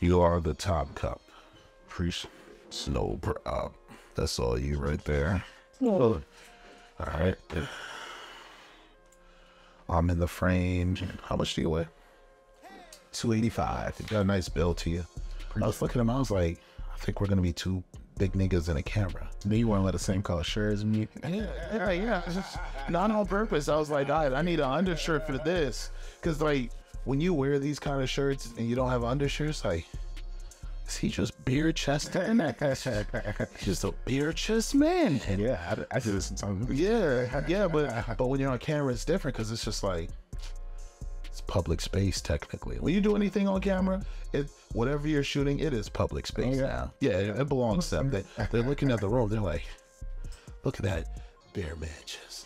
You are the top cup. No problem. That's all you right there. All right. I'm in the frame. How much do you weigh? 285. You got a nice build to you. I was looking at him. I was like, I think we're gonna be two big niggas in a camera. Then you want to wear the same color shirt as me? Yeah. Just not on purpose. I was like, I need an undershirt for this, because like when you wear these kind of shirts and you don't have undershirts, like, is he just bare chested? He's just a bare chest man. Yeah, I do this sometimes. Yeah, but when you're on camera, it's different because it's just like, it's public space technically. When you do anything on camera, whatever you're shooting, it is public space. Yeah, it belongs to them. They're looking at the room. They're like, look at that bare man chest.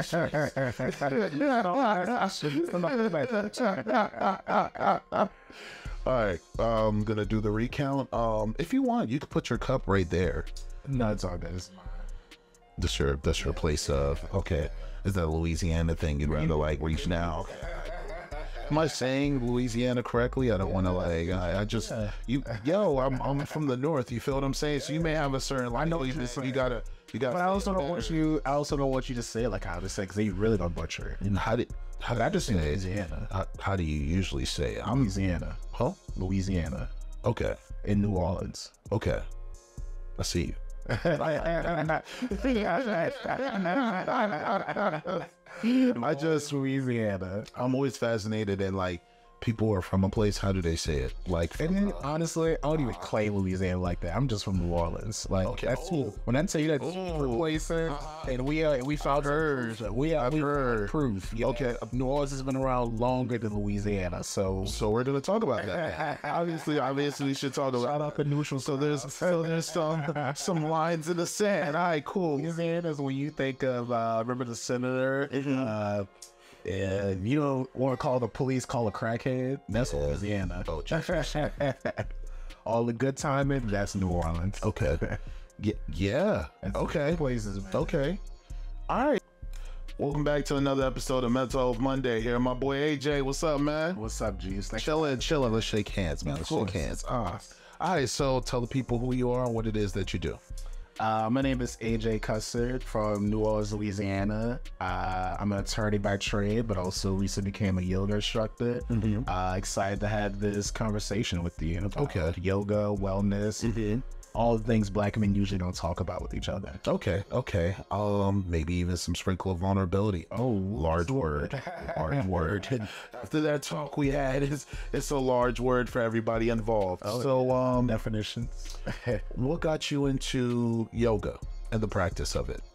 All right, I'm gonna do the recount. If you want, you could put your cup right there. No, it's all good. That's your place of, okay. Is that a Louisiana thing you'd rather like reach now? Am I saying Louisiana correctly? I don't want to like. I'm from the north. You feel what I'm saying? So you may have a certain. I know you gotta. But I also don't want you. I also don't want you to say it like how to say, because you really don't butcher it. And how did I just say Louisiana? How do you usually say it? Louisiana. Huh? Louisiana. Okay. In New Orleans. Okay. I see you. Louisiana. I'm always fascinated in like, people who are from a place, how do they say it? Like, and then, honestly, I don't even claim Louisiana like that. I'm just from New Orleans. Like, okay. That's when I tell you that place, and we found hers. We heard proof. Okay, New Orleans has been around longer than Louisiana, so we're gonna talk about that. obviously, we should talk about. Shout out the neutral. So there's some lines in the sand. All right, cool. Louisiana is when you think of remember the senator. You don't want to call the police, call a crackhead. That's Louisiana. Oh, all the good timing, that's New Orleans. Okay. Yeah. Okay. Places. Okay. All right. Welcome back to another episode of Mental Health Monday. Here, my boy AJ. What's up, man? What's up, G's? Chilling. Let's shake hands, man. Let's shake hands. All right. So tell the people who you are and what it is that you do. My name is AJ Cussard from New Orleans, Louisiana. I'm an attorney by trade, but also recently became a yoga instructor. Excited to have this conversation with you about yoga, wellness, all the things black men usually don't talk about with each other. Okay. Maybe even some sprinkle of vulnerability. Oh, large word. Large word. After that talk we had, it's a large word for everybody involved. So definitions. What got you into yoga and the practice of it?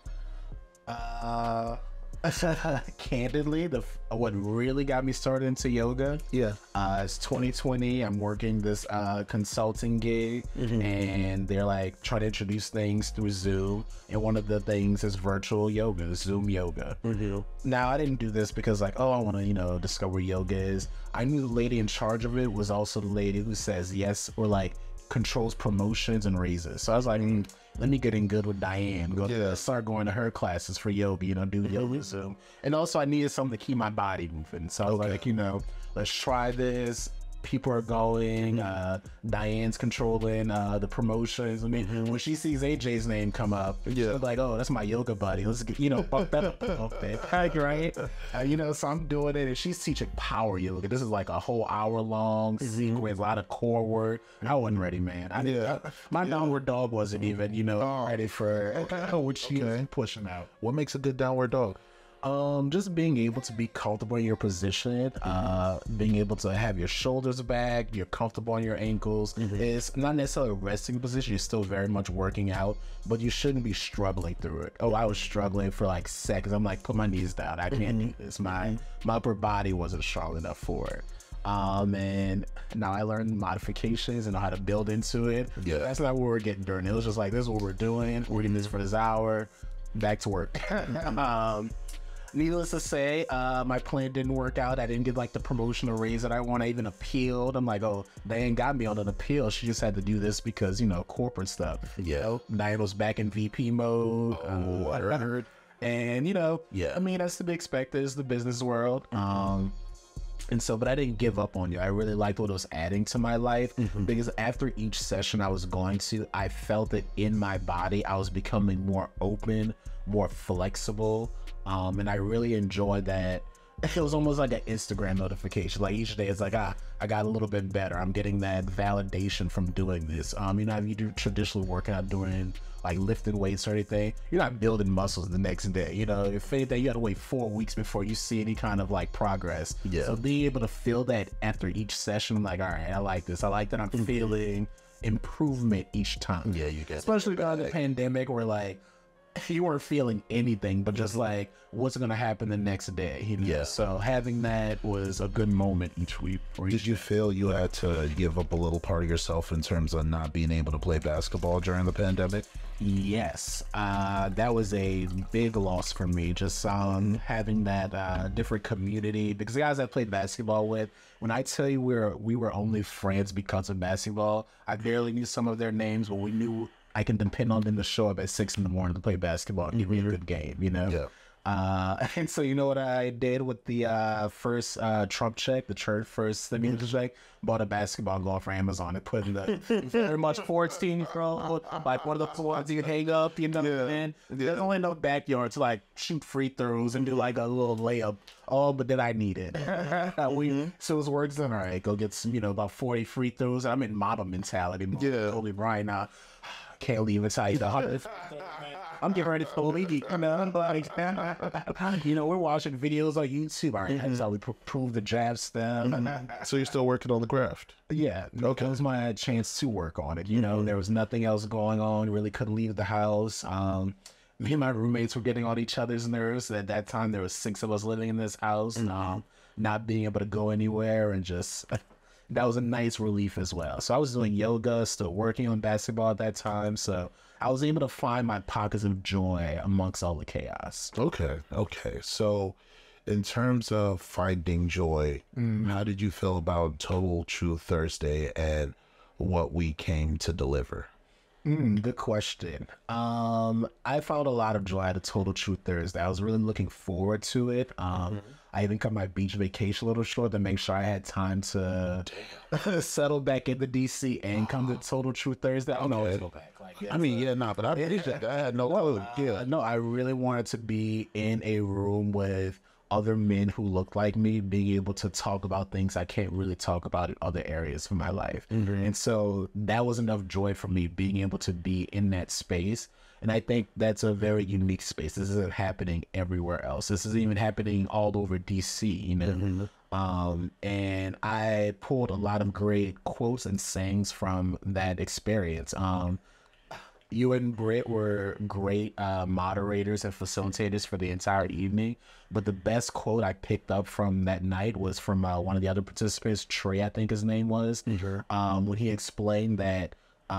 Candidly, what really got me started into yoga, it's 2020. I'm working this consulting gig, and they're like trying to introduce things through Zoom, and one of the things is virtual yoga, Zoom yoga. Now, I didn't do this because like, I want to discover what yoga is. I knew the lady in charge of it was also the lady who says yes, or like controls promotions and raises. So I was like, let me get in good with Diane. Start going to her classes for yoga, do yoga Zoom. And also I needed something to keep my body moving. So I was like, let's try this. People are going, Diane's controlling the promotions. I mean, when she sees AJ's name come up, she's like, oh, that's my yoga buddy. Let's get, fuck that up a little bit. Right? So I'm doing it, and she's teaching power yoga. This is like a whole hour-long sequence, a lot of core work. I wasn't ready, man. My downward dog wasn't even, ready for what she was pushing out. What makes a good downward dog? Just being able to be comfortable in your position, being able to have your shoulders back, you're comfortable on your ankles. It's not necessarily a resting position. You're still very much working out, but you shouldn't be struggling through it. I was struggling for like seconds. I'm like, put my knees down. I can't do this. My upper body wasn't strong enough for it. And now I learned modifications and know how to build into it. That's not what we're getting during. It was just like, this is what we're doing. We're doing this for this hour. Back to work. Needless to say, my plan didn't work out. I didn't get like the promotion or raise that I want. I even appealed. I'm like, they ain't got me on an appeal. She just had to do this because, corporate stuff. Diane was back in VP mode. I heard. And, I mean, that's to be expected. It's the business world. And so, but I didn't give up on you. I really liked what it was adding to my life because after each session I was going to, I felt it in my body. I was becoming more open, more flexible. And I really enjoyed that. It was almost like an Instagram notification. Like each day it's like, I got a little bit better. I'm getting that validation from doing this. You know, if you do traditional workout doing like lifting weights or anything, you're not building muscles the next day. You know, if anything, you gotta wait 4 weeks before you see any kind of like progress. Yeah. So being able to feel that after each session, I'm like, all right, I like this. I like that I'm feeling improvement each time. Yeah, you get especially during the pandemic where like you weren't feeling anything, but just like what's gonna happen the next day. You know? Yeah. So having that was a good moment each week. Did you feel you had to give up a little part of yourself in terms of not being able to play basketball during the pandemic? Yes, that was a big loss for me. Just having that different community, because the guys I played basketball with, when I tell you we were only friends because of basketball, I barely knew some of their names, but we knew I can depend on them to show up at 6 a.m. to play basketball and give me a good game, you know? Yeah. And so you know what I did with the first Trump check, the church first stimulus check? Bought a basketball glove for Amazon and put in the very much 14-year-old, like one of the ones you hang up, you know what I mean? There's only no backyard to like shoot free throws and do like a little layup. Oh, but then I need it. So it was works done. All right, go get some, you know, about 40 free throws. I'm in model mentality. Yeah. Kobe Bryant now. Can't leave inside the 100. I'm getting ready for the league. You know, we're watching videos on YouTube. All right, that's how we prove the jab step. So you're still working on the craft? Yeah. Okay. It was my chance to work on it. You know, there was nothing else going on. Really couldn't leave the house. Me and my roommates were getting on each other's nerves. At that time, there was 6 of us living in this house, not being able to go anywhere, and just that was a nice relief as well. So I was doing yoga, still working on basketball at that time. So I was able to find my pockets of joy amongst all the chaos. Okay. So in terms of finding joy, how did you feel about Total Truth Thursday and what we came to deliver? Good question. I found a lot of joy at a Total Truth Thursday. I was really looking forward to it. I even cut my beach vacation a little short to make sure I had time to settle back into DC and come to Total Truth Thursday. Oh no, go back. Like, I mean, yeah, no, but I had no clue. No, I really wanted to be in a room with other men who look like me, being able to talk about things I can't really talk about in other areas of my life. And so that was enough joy for me, being able to be in that space. And I think that's a very unique space. This isn't happening everywhere else. This is even happening all over DC, you know? And I pulled a lot of great quotes and sayings from that experience. You and Britt were great moderators and facilitators for the entire evening. But the best quote I picked up from that night was from one of the other participants, Trey, I think his name was, when he explained that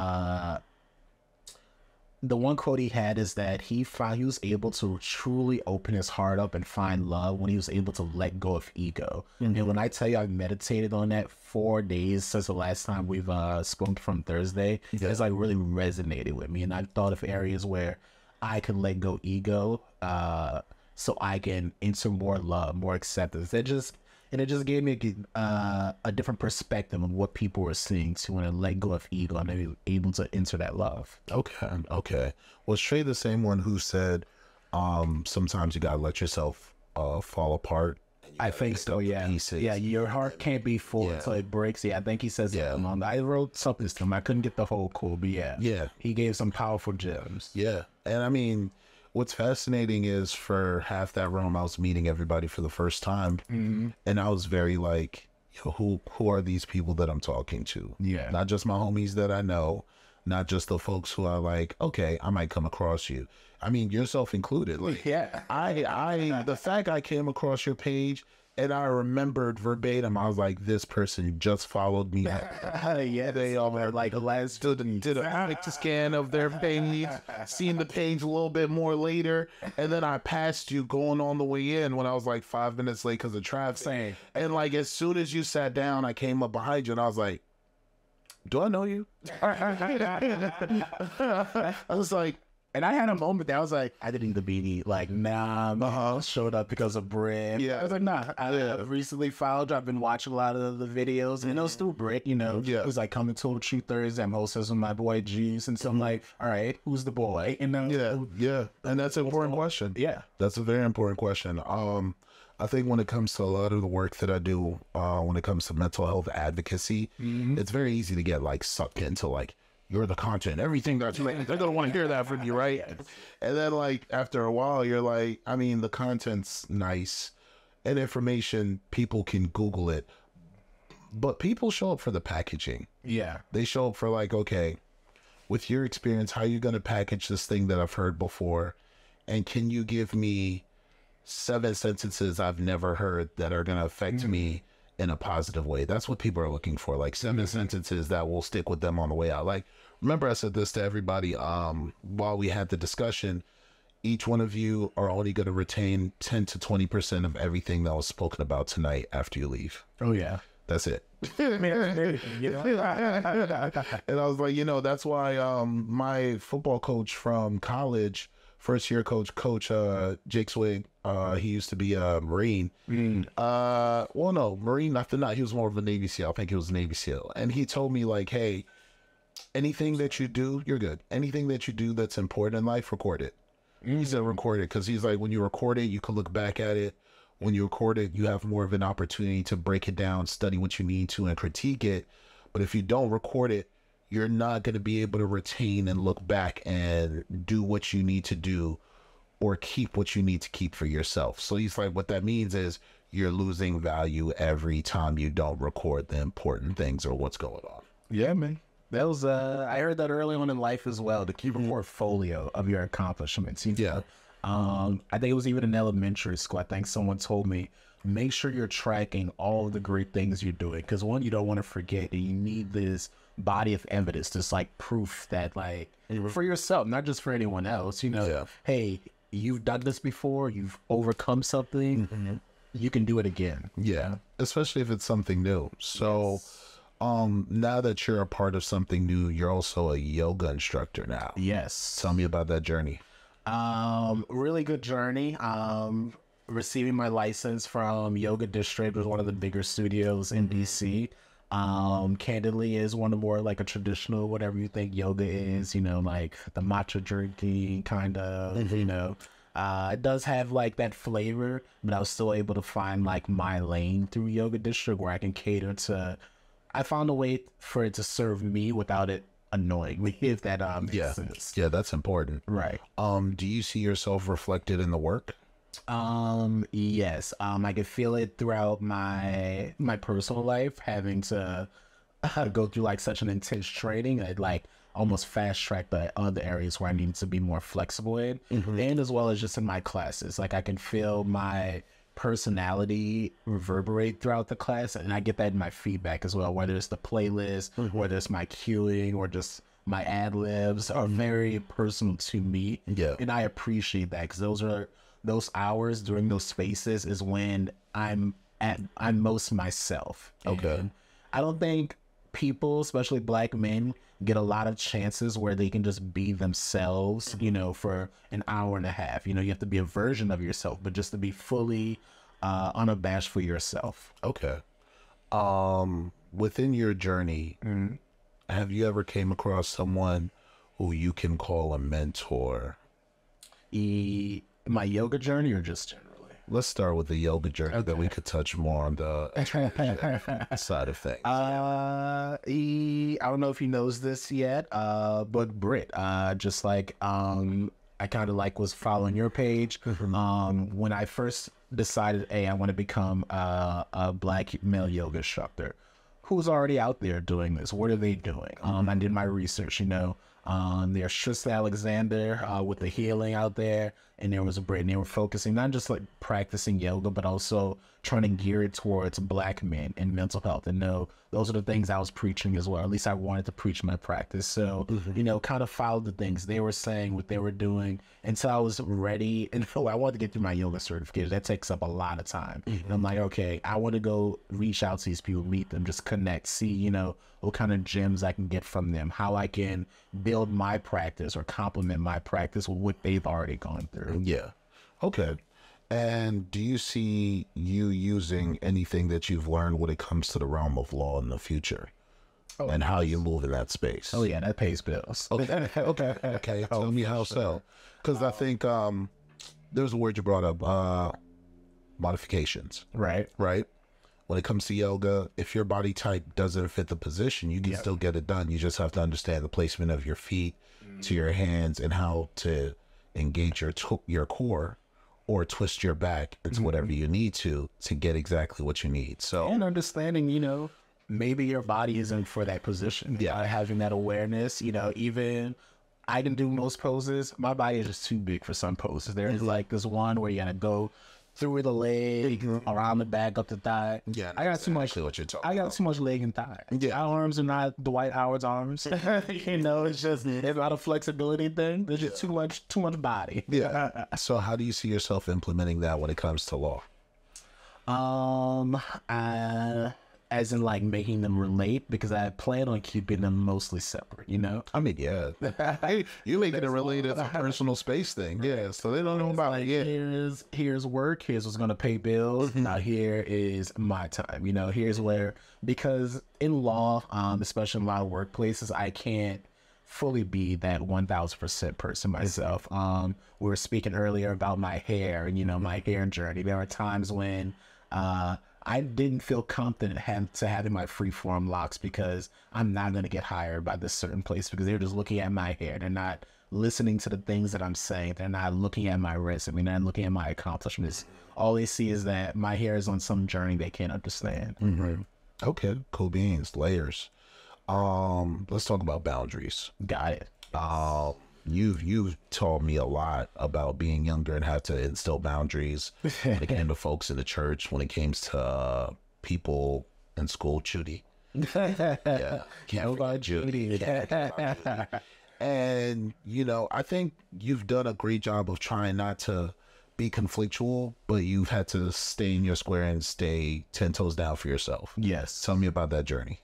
the one quote he had is that he was able to truly open his heart up and find love when he was able to let go of ego. And when I tell you I meditated on that 4 days since the last time we've spoken from Thursday, it's like really resonated with me. And I thought of areas where I can let go ego so I can enter more love, more acceptance. It just gave me a different perspective on what people were seeing too, when I let go of ego and they were able to enter that love. Okay. Was Trey the same one who said, sometimes you gotta let yourself fall apart? I think so, yeah. Yeah, your heart can't be full until it breaks. Yeah, I think he says something on that. I wrote something to him. I couldn't get the whole quote, but yeah. He gave some powerful gems. Yeah, and I mean, what's fascinating is for half that room, I was meeting everybody for the first time, and I was very like, yo, who are these people that I'm talking to? Yeah. Not just my homies that I know, not just the folks who are like, okay, I might come across you. I mean, yourself included. Like, the fact I came across your page and I remembered verbatim, I was like, this person just followed me. They all were like the last did a quick scan of their page, seeing the page a little bit more later, and then I passed you going on the way in when I was like 5 minutes late because of traffic. Same. And like as soon as you sat down, I came up behind you and I was like, do I know you? I was like, And I had a moment that I was like, I didn't need the BD. Like, nah, showed up because of Britt. Yeah. I was like, nah, I've recently followed. I've been watching a lot of the videos, and it was through Britt, you know. Yeah. It was like Coming to a True Thursday. I'm hosting with my boy G's, and so I'm like, all right, who's the boy? You know? Yeah. And that's an important question. Yeah. That's a very important question. I think when it comes to a lot of the work that I do, when it comes to mental health advocacy, it's very easy to get like sucked into like, you're the content, everything that's like, they're gonna want to hear that from you, right? And then like after a while, you're like, I mean, the content's nice and information, people can Google it, but people show up for the packaging. Yeah, they show up for like, okay, with your experience, how are you gonna package this thing that I've heard before, and can you give me 7 sentences I've never heard that are gonna affect me in a positive way? That's what people are looking for, like 7 sentences that will stick with them on the way out. Like, remember I said this to everybody while we had the discussion, each one of you are only going to retain 10 to 20% of everything that was spoken about tonight after you leave. Oh yeah, that's it. And I was like, you know, that's why my football coach from college, first year coach Jake Swig, he used to be a Marine. Well, no, Marine after that, he was more of a Navy SEAL. I think he was a Navy SEAL. And he told me like, hey, anything that you do, you're good. Anything that you do that's important in life, record it. He said record it, because he's like, when you record it, you can look back at it. When you record it, you have more of an opportunity to break it down, study what you need to, and critique it. But if you don't record it, you're not going to be able to retain and look back and do what you need to do or keep what you need to keep for yourself. So he's like, what that means is you're losing value every time you don't record the important things or what's going on. Yeah, man. That was, I heard that early on in life as well, to keep a portfolio of your accomplishments. You know? I think it was even in elementary school. I think someone told me, make sure you're tracking all of the great things you're doing. Because one, you don't want to forget, and you need this body of evidence, just like proof that like for yourself, not just for anyone else, you know, hey, you've done this before, you've overcome something, you can do it again. Yeah, especially if it's something new. So now that you're a part of something new, you're also a yoga instructor now. Yes. Tell me about that journey. Really good journey. Receiving my license from Yoga District, was one of the bigger studios in DC. Candidly is one of more like a traditional, whatever you think yoga is, you know, like the matcha drinking kind of, you know. It does have like that flavor, but I was still able to find like my lane through Yoga District where I can cater to, I found a way for it to serve me without it annoying me, if that makes sense. Yeah, that's important. Right. Do you see yourself reflected in the work? Yes. I could feel it throughout my personal life, having to go through like such an intense training. I'd like almost fast track the other areas where I need to be more flexible in, and as well as just in my classes. Like I can feel my personality reverberate throughout the class, and I get that in my feedback as well, whether it's the playlist, whether it's my cueing, or just my ad-libs are very personal to me. Yeah. And I appreciate that, because those hours during those spaces is when I'm most myself. Okay. And I don't think people, especially Black men, get a lot of chances where they can just be themselves, you know, for an hour and a half. You know, you have to be a version of yourself, but just to be fully unabashed for yourself. Okay. Within your journey, have you ever came across someone who you can call a mentor? My yoga journey, or just generally? Let's start with the yoga journey, that we could touch more on the side of things. I don't know if he knows this yet, but Britt, just like I kind of like was following your page. When I first decided, hey, I want to become a Black male yoga instructor, who's already out there doing this? What are they doing? I did my research, you know. There's Tristan Alexander with the healing out there. and there was a Brit, and they were focusing not just like practicing yoga, but also trying to gear it towards Black men and mental health. And no, those are the things I was preaching as well. At least I wanted to preach my practice. So, you know, kind of followed the things they were saying, what they were doing, until I was ready. And I wanted to get through my yoga certification. That takes up a lot of time. And I'm like, okay, I want to go reach out to these people, meet them, just connect, see, you know, what kind of gems I can get from them, how I can build my practice or complement my practice with what they've already gone through. Yeah. Okay. And do you see you using anything that you've learned when it comes to the realm of law in the future? Oh, and how you move in that space? Oh, yeah, that pays bills. Okay. Okay. Tell me how so. Because I think there's a word you brought up, modifications. Right. Right. When it comes to yoga, if your body type doesn't fit the position, you can still get it done. You just have to understand the placement of your feet to your hands and how to engage your core or twist your back into whatever you need to get exactly what you need. So, and understanding, you know, maybe your body isn't for that position. Yeah. Having that awareness, you know, even I can do most poses. My body is just too big for some poses. There's like this one where you gotta go through the leg, around the back, up the thigh. Yeah, I got too much. What you're talking I got too much leg and thigh. Yeah, our arms are not Dwight Howard's arms. You know, it's just it's not a flexibility thing. There's just too much body. Yeah. So, how do you see yourself implementing that when it comes to law? As in like making them relate, because I plan on keeping them mostly separate, you know? I mean, yeah. You make it a related personal space thing. Yeah. So they don't know about like, it. Here's work. Here's what's going to pay bills. Now here is my time, you know, here's where, because in law, especially in a lot of workplaces, I can't fully be that 1000% person myself. We were speaking earlier about my hair and, you know, my hair journey. There are times when, I didn't feel confident having my free-form locks because I'm not going to get hired by this certain place because they're just looking at my hair. They're not listening to the things that I'm saying. They're not looking at my resume. They're not looking at my accomplishments. All they see is that my hair is on some journey they can't understand. Okay, cool beans, layers. Let's talk about boundaries. Got it. You've taught me a lot about being younger and how to instill boundaries when it came to folks in the church, when it came to people in school, Judy. Yeah, can't forget Judy. And, you know, I think you've done a great job of trying not to be conflictual, but you've had to stay in your square and stay 10 toes down for yourself. Yes. Tell me about that journey.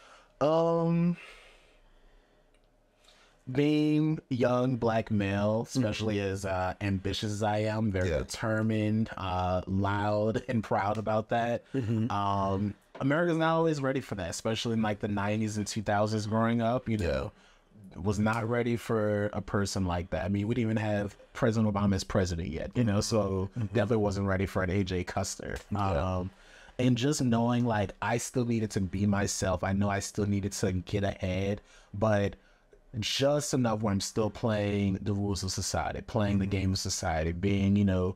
Being young Black male, especially as ambitious as I am, very determined, loud and proud about that. America's not always ready for that, especially in like the 90s and 2000s growing up, you know, was not ready for a person like that. I mean, we didn't even have President Obama as president yet, you know, so definitely wasn't ready for an AJ Custer. And just knowing like I still needed to be myself. I know I still needed to get ahead, but just enough where I'm still playing the rules of society, playing the game of society, being, you know,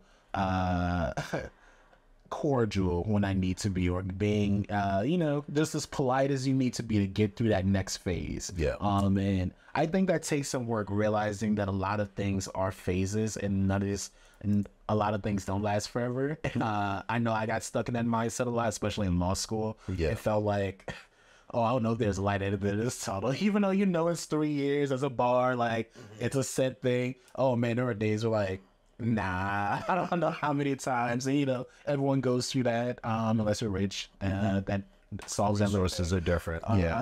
cordial when I need to be, or being, you know, just as polite as you need to be to get through that next phase. Yeah. And I think that takes some work, realizing that a lot of things are phases and none of this, and a lot of things don't last forever. I know I got stuck in that mindset a lot, especially in law school. Yeah. It felt like, oh, I don't know if there's a light at the end of this tunnel. Even though you know it's 3 years as a bar, like it's a set thing. Oh man, there are days where like, nah, I don't know how many times. And, you know, everyone goes through that, unless you're rich. That solves everything. Resources are different.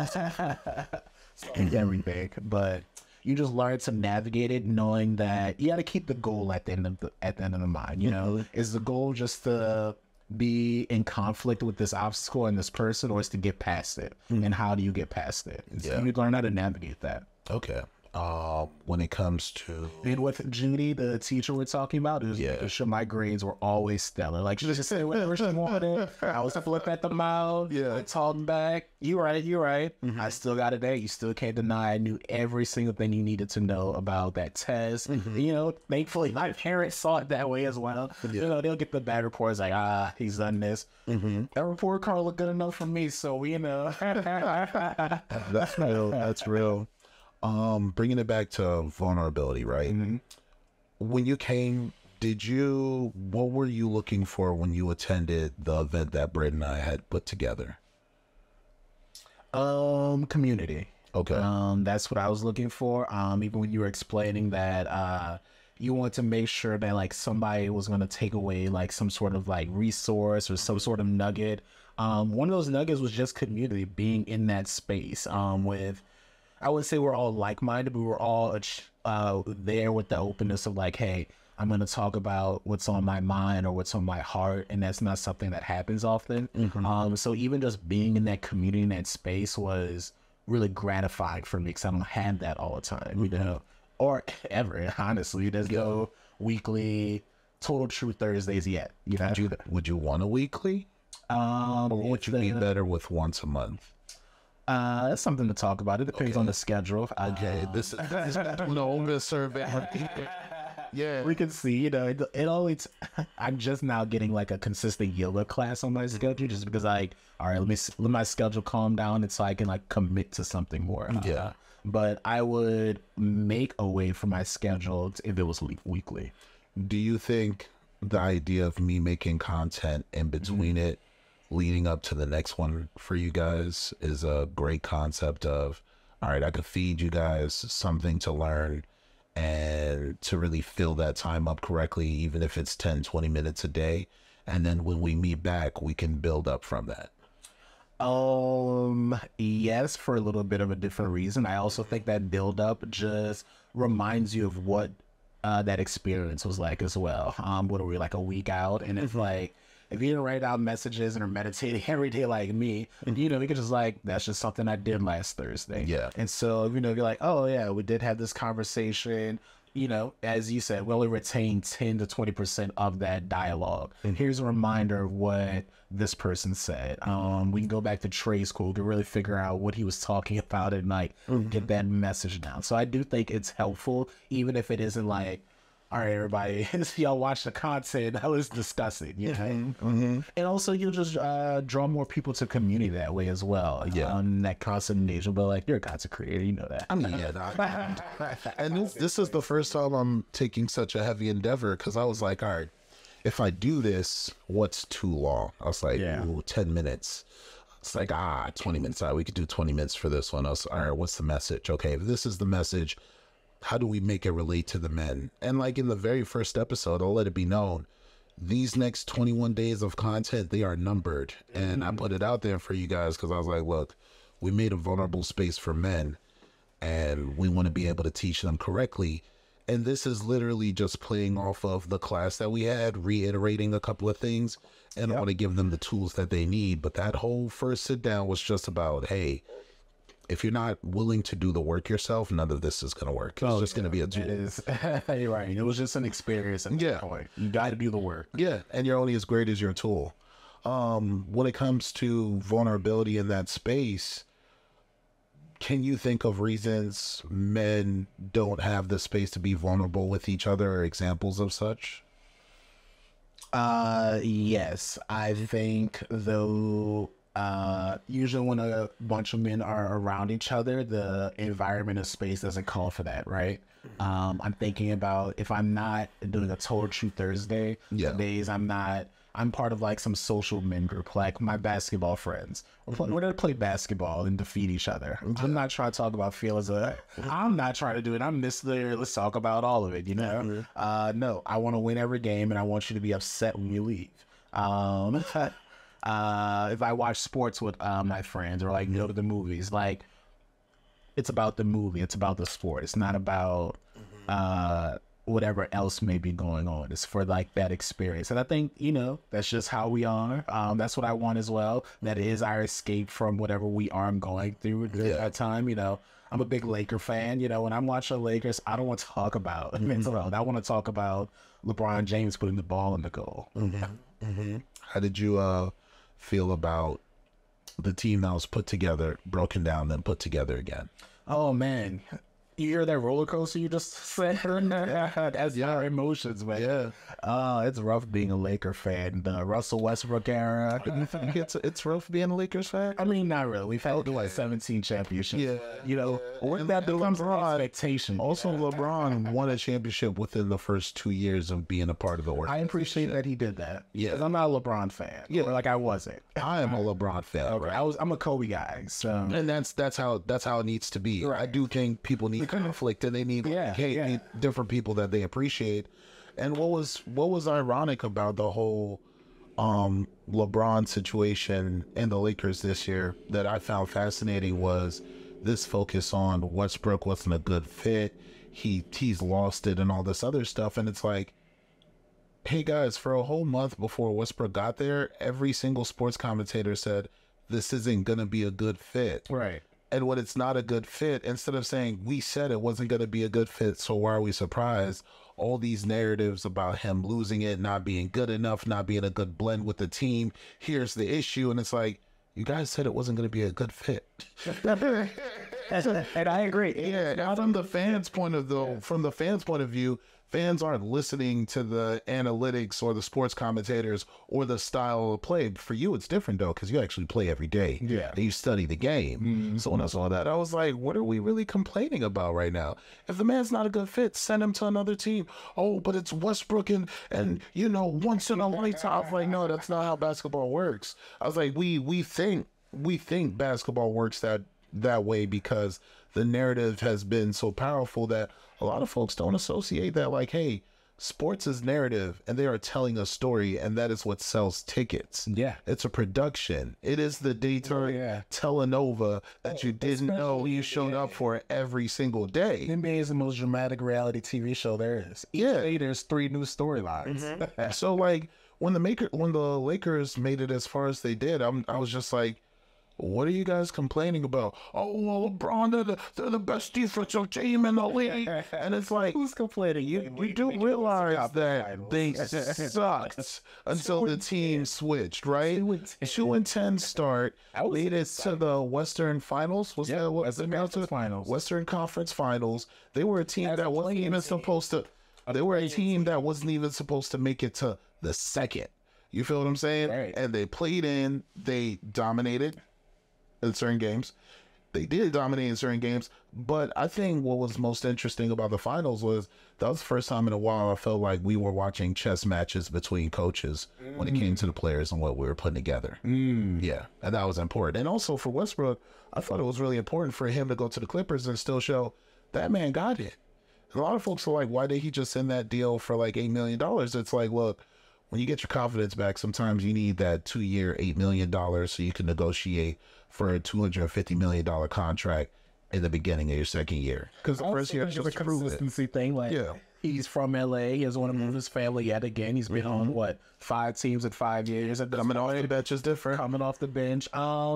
Everything. But you just learn to navigate it, knowing that you got to keep the goal at the end of the mind. You know, is the goal just to be in conflict with this obstacle and this person, or is to get past it? And how do you get past it? So you learn how to navigate that. Okay. When it comes to, and with Judy, the teacher we're talking about, is my grades were always stellar. Like she just said, whenever she wanted, I was flipping at the mouth. I told back, you right. I still got it there. You still can't deny I knew every single thing you needed to know about that test. You know, thankfully my parents saw it that way as well. You know, they'll get the bad reports like, he's done this. That report card looked good enough for me, so you know. That's real. That's real. Bringing it back to vulnerability, right? When you came What were you looking for when you attended the event that Britt and I had put together? Community. Okay. That's what I was looking for. Even when you were explaining that, you want to make sure that like somebody was going to take away like some sort of like resource or some sort of nugget. One of those nuggets was just community, being in that space, with, I wouldn't say we're all like-minded, but we're all there with the openness of like, hey, I'm going to talk about what's on my mind or what's on my heart. And that's not something that happens often. So even just being in that community, in that space was really gratifying for me, because I don't have that all the time, you know, or ever, honestly. There's no weekly Total Truth Thursdays yet. You know? Would you want a weekly? Or would you be better with once a month? That's something to talk about. It depends on the schedule. Okay, this is no survey. Yeah, we can see, you know, it always, I'm just now getting like a consistent yoga class on my schedule, just because like, all right, let my schedule calm down, and so I can like commit to something more. But I would make a way for my schedule if it was weekly. Do you think the idea of me making content in between it, leading up to the next one for you guys, is a great concept of, all right, I could feed you guys something to learn and to really fill that time up correctly, even if it's 10-20 minutes a day, and then when we meet back, we can build up from that? Yes, for a little bit of a different reason. I also think that build up just reminds you of what that experience was like as well. What are we, like a week out? And it's like, if you didn't write out messages and are meditating every day like me, you know, we could just like, that's just something I did last Thursday. Yeah. And so, you know, you're like, oh yeah, we did have this conversation. You know, as you said, we only retain 10 to 20% of that dialogue. And here's a reminder of what this person said. We can go back to trade school to really figure out what he was talking about and like get that message down. So I do think it's helpful, even if it isn't like, all right, everybody, y'all watch the content, now let's discuss it, you know? And also, you'll just draw more people to community that way as well. That constant engagement. But like, you're a content creator, you know that. I mean, yeah. And this is the first time I'm taking such a heavy endeavor, because I was like, all right, if I do this, what's too long? I was like, ooh, 10 minutes. It's like, 20 minutes. We could do 20 minutes for this one. I was, all right, what's the message? Okay, if this is the message, how do we make it relate to the men? And like in the very first episode, I'll let it be known, these next 21 days of content, they are numbered. And I put it out there for you guys because I was like, look, we made a vulnerable space for men and we want to be able to teach them correctly. And this is literally just playing off of the class that we had, reiterating a couple of things. And I want to give them the tools that they need. But that whole first sit down was just about, hey, if you're not willing to do the work yourself, none of this is going to work. It's just going to be a tool. It is. You're right. It was just an experience at that point. You got to do the work. Yeah, and you're only as great as your tool. When it comes to vulnerability in that space, can you think of reasons men don't have the space to be vulnerable with each other, or examples of such? Yes. I think, though, usually when a bunch of men are around each other, the environment of space doesn't call for that, right? I'm thinking about, if I'm not doing a Total Truth Thursday, days I'm part of like some social men group, like my basketball friends. We're gonna play basketball and defeat each other. I'm not trying to talk about feelings. I'm not trying to do it. I'm Mr. Let's talk about all of it, you know? No, I want to win every game, and I want you to be upset when you leave. If I watch sports with my friends, or like go to the movies, like, it's about the movie, it's about the sport. It's not about whatever else may be going on. It's for like that experience. And I think, you know, that's just how we are. That's what I want as well. That is our escape from whatever we are going through at that time. You know, I'm a big Laker fan. You know, when I'm watching the Lakers, I don't want to talk about mental health. I want to talk about LeBron James putting the ball in the goal. How did you feel about the team that was put together, broken down, then put together again? Oh man, You hear that roller coaster you just said? That's our emotions, man. Yeah. It's rough being a Laker fan. The Russell Westbrook era. You think it's rough being a Lakers fan? I mean, not really. We've had like 17 championships. Yeah. You know, with that becomes expectation. Also, LeBron won a championship within the first 2 years of being a part of the organization. I appreciate that he did that. Yeah. Because I'm not a LeBron fan. Yeah. Like I wasn't. I am a LeBron fan. Okay. Right? I'm a Kobe guy. So. And that's how it needs to be. Right. I do think people need conflict, and they need need different people that they appreciate. And what was ironic about the whole LeBron situation and the Lakers this year that I found fascinating was this focus on Westbrook wasn't a good fit. He's lost it and all this other stuff. And it's like, hey guys, for a whole month before Westbrook got there, every single sports commentator said this isn't gonna be a good fit. Right. And when it's not a good fit, instead of saying, we said it wasn't going to be a good fit, so why are we surprised? All these narratives about him losing it, not being good enough, not being a good blend with the team. Here's the issue. And it's like, you guys said it wasn't going to be a good fit. And I agree. Yeah, from the fans' point of view, fans aren't listening to the analytics or the sports commentators or the style of play. For you, it's different, though, because you actually play every day. Yeah. And you study the game. Mm-hmm. So when I saw that, I was like, what are we really complaining about right now? If the man's not a good fit, send him to another team. Oh, but it's Westbrook and you know, once in a lifetime. I was like, no, that's not how basketball works. I was like, we think basketball works that way because the narrative has been so powerful that a lot of folks don't associate that, like, hey, sports is narrative and they are telling a story, and that is what sells tickets. Yeah. It's a production. It is the Daytona telenova that you didn't know you showed up for every single day. NBA is the most dramatic reality TV show there is. Each day there's 3 new storylines. Mm-hmm. So like when the Lakers made it as far as they did, I was just like, what are you guys complaining about? Oh, well, LeBron, they're the best defensive team in the league. And it's like, who's complaining? You do realize that they sucked until the team switched, right? 2-10 start, made it to the Western Finals. Was that what? Western Conference Finals. They were a team that wasn't even supposed to. They were a team that wasn't even supposed to make it to the second. You feel what I'm saying? Right. And they played in. They dominated in certain games. They did dominate in certain games, but I think what was most interesting about the finals was that was the first time in a while I felt like we were watching chess matches between coaches when it came to the players and what we were putting together. Yeah, and that was important. And also for Westbrook, I thought it was really important for him to go to the Clippers and still show that man got it. And a lot of folks are like, why did he just send that deal for like $8 million? It's like, look, when you get your confidence back, sometimes you need that 2-year, $8 million so you can negotiate for a $250 million contract in the beginning of your second year. Because the first year, it's just a consistency thing. Like, he's from LA. He has one of his family yet again. He's been on 5 teams in 5 years. Coming off the bench is different. Coming off the bench.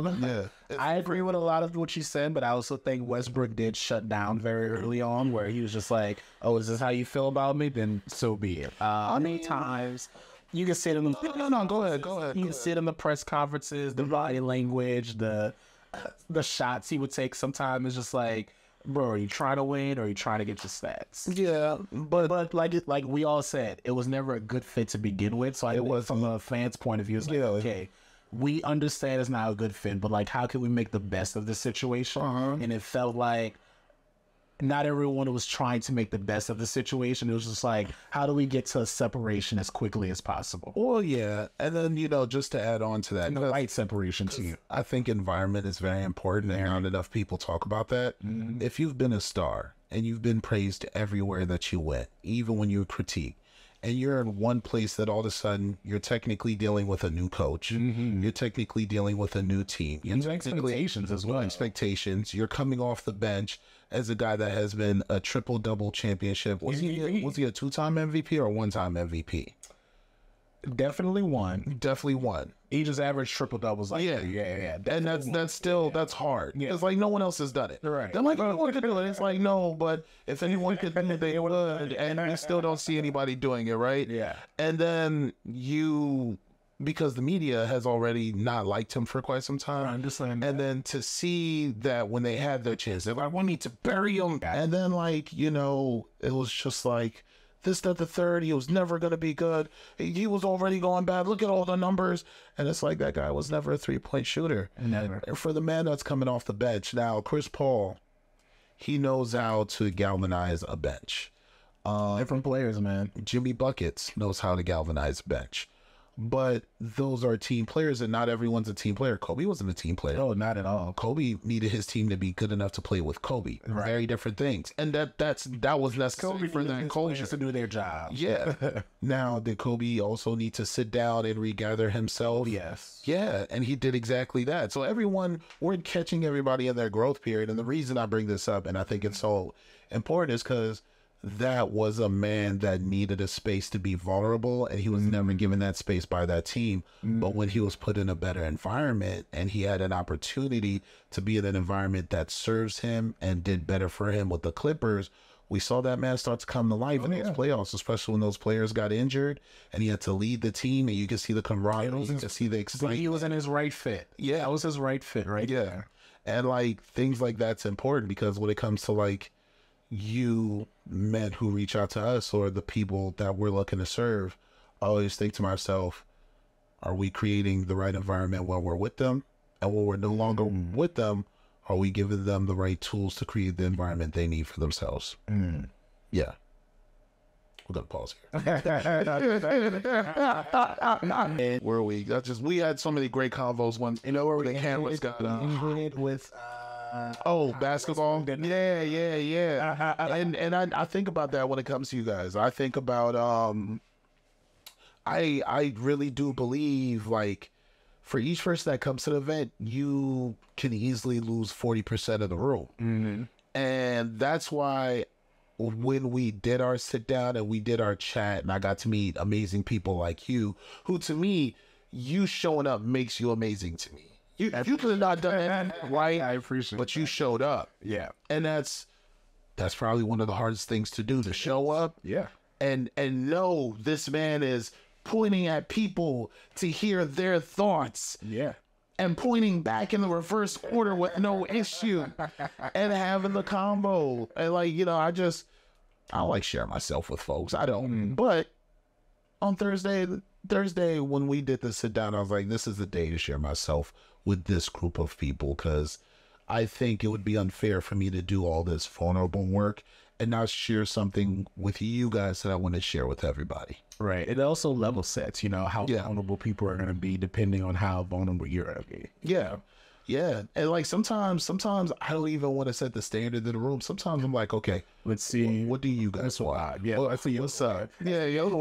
I agree with a lot of what you said, but I also think Westbrook did shut down very early on, where he was just like, "Oh, is this how you feel about me? Then so be it." How many times? You can sit in the go ahead. You can sit in the press conferences, the body language, the shots he would take. Sometimes it's just like, bro, are you trying to win or are you trying to get your stats? Yeah, but like we all said, it was never a good fit to begin with. So it was from a fan's point of view. It's like, okay, we understand it's not a good fit, but like, how can we make the best of the situation? And it felt like not everyone was trying to make the best of the situation. It was just like, how do we get to a separation as quickly as possible? Well, yeah. And then, just to add on to that. The right separation too. I think environment is very important, and not enough people talk about that. If you've been a star and you've been praised everywhere that you went, even when you were critiqued, and you're in one place that all of a sudden you're technically dealing with a new coach, you're technically dealing with a new team. Expectations as well. Expectations. You're coming off the bench as a guy that has been a triple-double championship. Was he a 2-time MVP or a 1-time MVP? Definitely one. Definitely one. He just averaged triple doubles. Like, yeah. And that's hard. Yeah. It's like no one else has done it. Right. They're like, anyone could do it. It's like, no, but if anyone could do it, they would. And I still don't see anybody doing it, right? Yeah. And then you because the media has already not liked him for quite some time. I understand. And then to see that when they had their chance, they're like, we need to bury him. And then, like, you know, it was just like, this, that, the third, he was never going to be good. He was already going bad. Look at all the numbers. And it's like, that guy was never a three-point shooter. Never. For the man that's coming off the bench. Now, Chris Paul, he knows how to galvanize a bench. Different players, man. Jimmy Buckets knows how to galvanize a bench. But those are team players, and not everyone's a team player. Kobe wasn't a team player. Oh, not at all. Kobe needed his team to be good enough to play with Kobe. Right. Very different things. And that was necessary Kobe for that culture to do their job. Yeah. Now, did Kobe also need to sit down and regather himself? Yes. Yeah, and he did exactly that. So we're catching everybody in their growth period. And the reason I bring this up, and I think it's so important, is because that was a man that needed a space to be vulnerable, and he was never given that space by that team. But when he was put in a better environment and he had an opportunity to be in an environment that serves him and did better for him with the Clippers, we saw that man start to come to life in those playoffs, especially when those players got injured and he had to lead the team, and you could see the camaraderie, you could see the excitement. He was in his right fit. Yeah. That was his right fit, right? Yeah. And like things like that's important, because when it comes to like you men who reach out to us or the people that we're looking to serve, I always think to myself, are we creating the right environment while we're with them? And when we're no longer with them, are we giving them the right tools to create the environment they need for themselves? Yeah. We're going to pause here. Where are we? We had so many great convos when, you know, where the cameras got with basketball. Yeah. And I think about that when it comes to you guys. I think about I really do believe, like, for each person that comes to the event, you can easily lose 40% of the room. And that's why when we did our sit down and we did our chat, and I got to meet amazing people like you, who to me, you showing up makes you amazing to me. You could have not done it right. I appreciate but you showed up. Yeah. And that's probably one of the hardest things to do, to show up. Yeah. And know this man is pointing at people to hear their thoughts. Yeah. And pointing back in the reverse order with no issue. And having the combo. And like, you know, I don't like sharing myself with folks. I don't. But on Thursday when we did the sit down, I was like, this is the day to share myself with this group of people, because I think it would be unfair for me to do all this vulnerable work and not share something with you guys that I want to share with everybody. Right. It also level sets, you know, how vulnerable people are going to be depending on how vulnerable you're going to be. Yeah. Yeah. And like sometimes I don't even want to set the standard in the room. Sometimes I'm like, okay, let's see. What do you guys want? Yeah. Well, I see what's up. Yeah.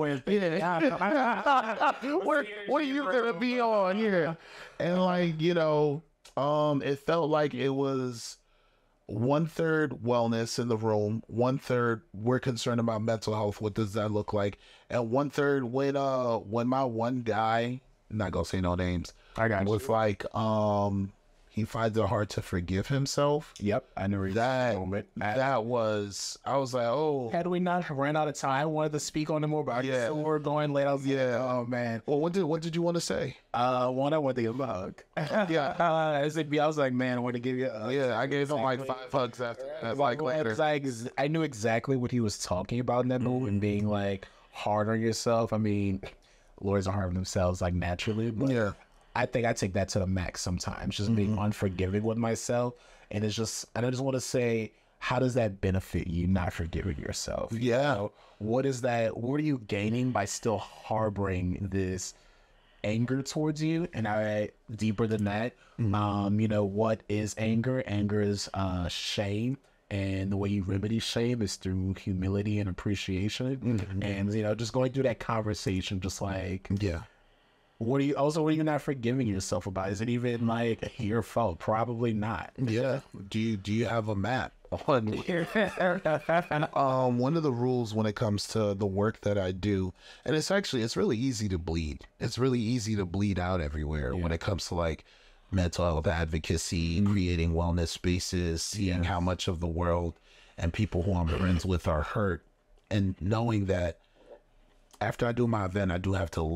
What are you going to be on here? And like, you know, it felt like it was 1/3 wellness in the room, 1/3 we're concerned about mental health. What does that look like? And 1/3 when my one guy, I'm not gonna say no names, was like, he finds it hard to forgive himself. Yep, I know that moment. I was like, oh. Had we not ran out of time, I wanted to speak on it more, but so we're going late. I was like, oh man. Well, what did you want to say? One, I wanted to give him a hug. I was like, man, I want to give you a hug. Yeah, I gave him like 5 hugs after that. Like later. I knew exactly what he was talking about in that moment, and being like hard on yourself. I mean, lawyers are hard on themselves like naturally, but yeah. I think I take that to the max sometimes, just being unforgiving with myself. And I just want to say, how does that benefit you not forgiving yourself? Yeah. You know, what is that? What are you gaining by still harboring this anger towards you? And deeper than that, you know, what is anger? Anger is shame. And the way you remedy shame is through humility and appreciation. And, you know, just going through that conversation, just like, yeah. What are you not forgiving yourself about? Is it even like your fault? Probably not. Yeah. Do you have a map on one of the rules when it comes to the work that I do, and it's really easy to bleed. It's really easy to bleed out everywhere when it comes to like mental health advocacy, creating wellness spaces, seeing how much of the world and people who I'm friends with are hurt, and knowing that after I do my event, I do have to let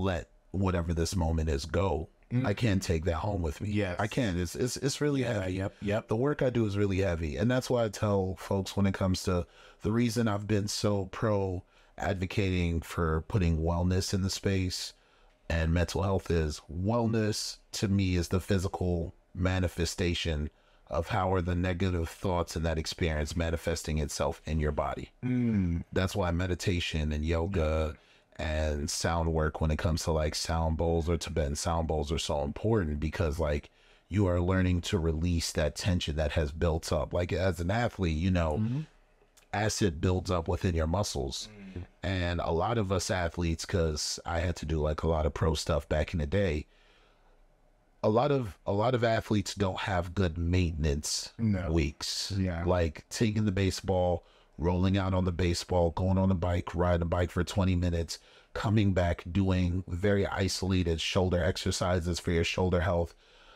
whatever this moment is go. I can't take that home with me. Yes. I can't. It's really heavy. Yep. The work I do is really heavy. And that's why I tell folks when it comes to the reason I've been so pro advocating for putting wellness in the space and mental health is wellness to me is the physical manifestation of how are the negative thoughts in that experience manifesting itself in your body. That's why meditation and yoga and sound work when it comes to like sound bowls or Tibetan sound bowls are so important because like you are learning to release that tension that has built up. Like as an athlete, you know, acid builds up within your muscles. And a lot of us athletes, because I had to do like a lot of pro stuff back in the day, a lot of athletes don't have good maintenance weeks. Like taking the baseball, rolling out on the baseball, going on the bike, riding a bike for 20 minutes, coming back, doing very isolated shoulder exercises for your shoulder health.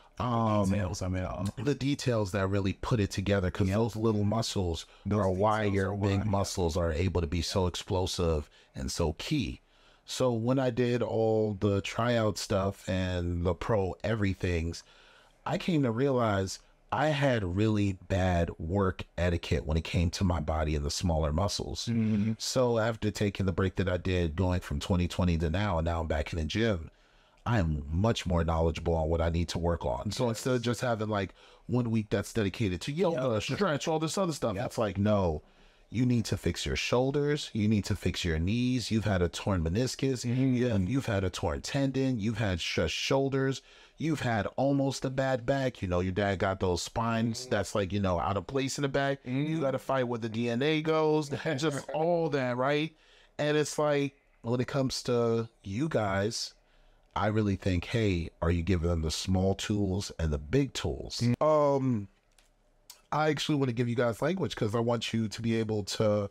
The details that really put it together, because those little muscles are why your big muscles are able to be so explosive and so key. So when I did all the tryout stuff and the pro everythings, I came to realize I had really bad work etiquette when it came to my body and the smaller muscles. So after taking the break that I did going from 2020 to now, and now I'm back in the gym, I am much more knowledgeable on what I need to work on. So instead of just having like 1 week that's dedicated to yoga, stretch, all this other stuff, it's like, no, you need to fix your shoulders. You need to fix your knees. You've had a torn meniscus. You've had a torn tendon. You've had stressed shoulders. You've had almost a bad back. You know, your dad got those spines that's like, you know, out of place in the back. You got to fight where the DNA goes. Just all that, right? And it's like, when it comes to you guys, I really think, hey, are you giving them the small tools and the big tools? I actually want to give you guys language because I want you to be able to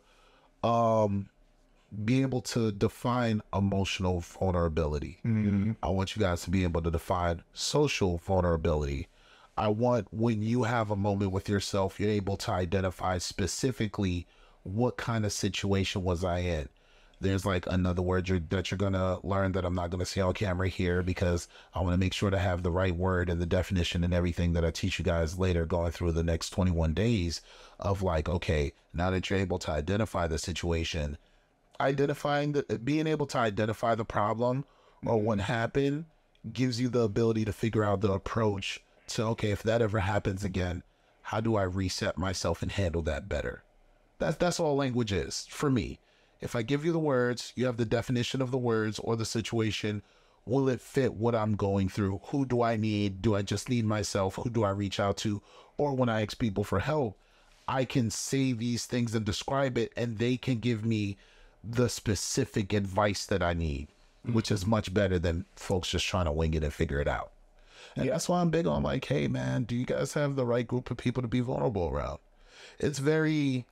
define emotional vulnerability. I want you guys to be able to define social vulnerability. I want when you have a moment with yourself, you're able to identify specifically what kind of situation was I in. There's like another word that you're going to learn that I'm not going to say on camera here because I want to make sure to have the right word and the definition and everything that I teach you guys later going through the next 21 days of like, okay, now that you're able to identify the situation, being able to identify the problem or what happened gives you the ability to figure out the approach to, okay, if that ever happens again, how do I reset myself and handle that better? That's all language is for me. If I give you the words, you have the definition of the words or the situation. Will it fit what I'm going through? Who do I need? Do I just need myself? Who do I reach out to? Or when I ask people for help, I can say these things and describe it, and they can give me the specific advice that I need, which is much better than folks just trying to wing it and figure it out. And that's why I'm big on like, hey, man, do you guys have the right group of people to be vulnerable around? It's very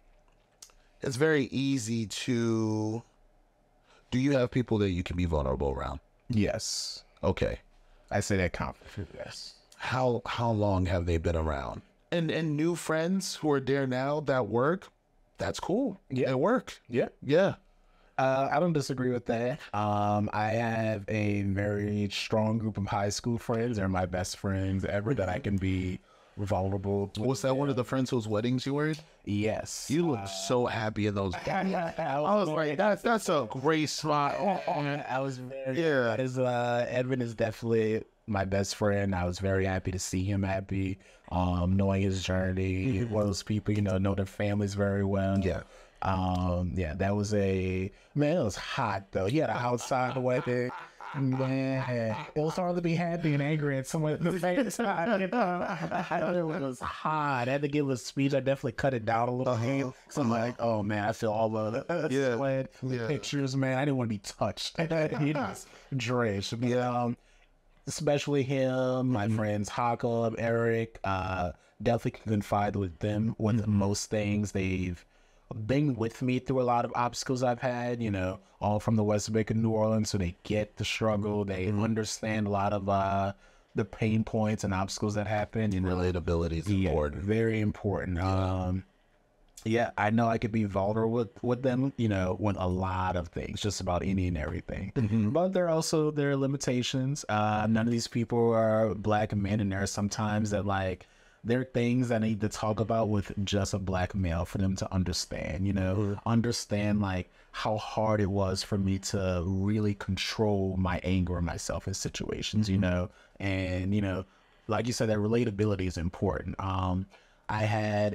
easy to... Do you have people that you can be vulnerable around? Yes. Okay. I say that confidently, yes. How long have they been around? And new friends who are there now that work, that's cool. Yeah. It worked. Yeah. Yeah. I don't disagree with that. I have a very strong group of high school friends. They're my best friends ever that I can be vulnerable. Was that one of the friends whose weddings you were in? Yes. You look so happy in those. I was like, that's a great smile. I was very, Edwin is definitely my best friend. I was very happy to see him happy, knowing his journey. One of those people, know their families very well. Yeah. That was it was hot though. He had a outside wedding. Man, it was hard to be happy and angry at someone at the same time. It was hot. I had to give a speech. I definitely cut it down a little bit. So I'm like, oh man, I feel all the sweat, the pictures, man. I didn't want to be touched. He just drenched. Especially him, my friends Jacob, Eric, definitely can confide with them with most things. They've been with me through a lot of obstacles I've had, all from the West Bank of New Orleans, so they get the struggle. They understand a lot of the pain points and obstacles that happen. Relatability is important. Very important. Yeah, I know I could be vulnerable with them, you know, with a lot of things, just about any and everything. But there are also their limitations. None of these people are black men, and there are sometimes that like there are things I need to talk about with just a black male for them to understand, you know, understand like how hard it was for me to really control my anger and myself in situations, you know, and, you know, like you said, that relatability is important. I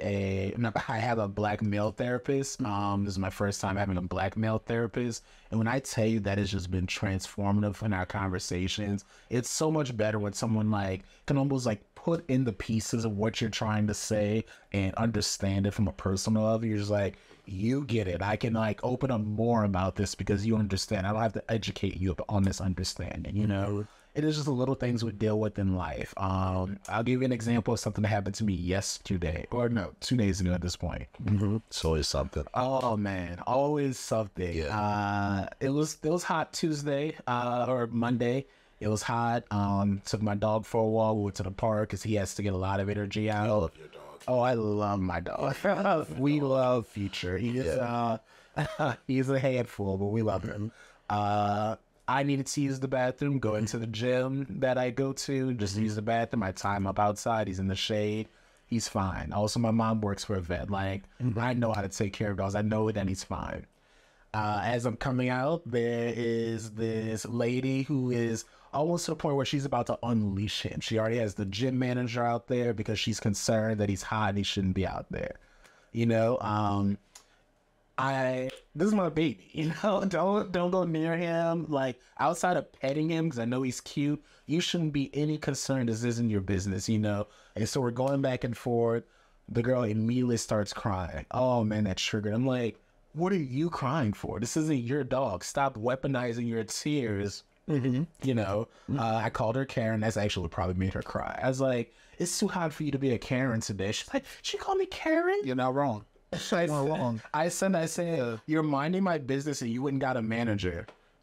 have a black male therapist. This is my first time having a black male therapist. And when I tell you that, it's just been transformative in our conversations. It's so much better when someone like can almost like put in the pieces of what you're trying to say and understand it from a personal level. You're just like, you get it. I can like open up more about this because you understand. I don't have to educate you on this understanding, you know? It is just the little things we deal with in life. I'll give you an example of something that happened to me yesterday, or no, 2 days ago at this point. It's always something. Oh man, always something. Yeah. It was hot Tuesday or Monday. It was hot. Took my dog for a walk. We went to the park because he has to get a lot of energy out. I love your dog. Oh, I love my dog. We love Future. He is he's a handful, but we love him. I needed to use the bathroom, go into the gym that I go to, just use the bathroom. I tie him up outside. He's in the shade. He's fine. Also, my mom works for a vet. Like, I know how to take care of dogs. I know that he's fine. As I'm coming out, there is this lady who is almost to the point where she's about to unleash him. She already has the gym manager out there because she's concerned that he's hot and he shouldn't be out there. You know, this is my baby, you know, don't go near him. Like, outside of petting him, because I know he's cute, you shouldn't be any concerned. This isn't your business, you know? And so we're going back and forth. The girl immediately starts crying. Oh man, that triggered. I'm like, what are you crying for? This isn't your dog. Stop weaponizing your tears. You know, I called her Karen. That's actually what probably made her cry. I was like, it's too hot for you to be a Karen today. She's like, she called me Karen? You're not wrong. I said, you're minding my business and you wouldn't got a manager.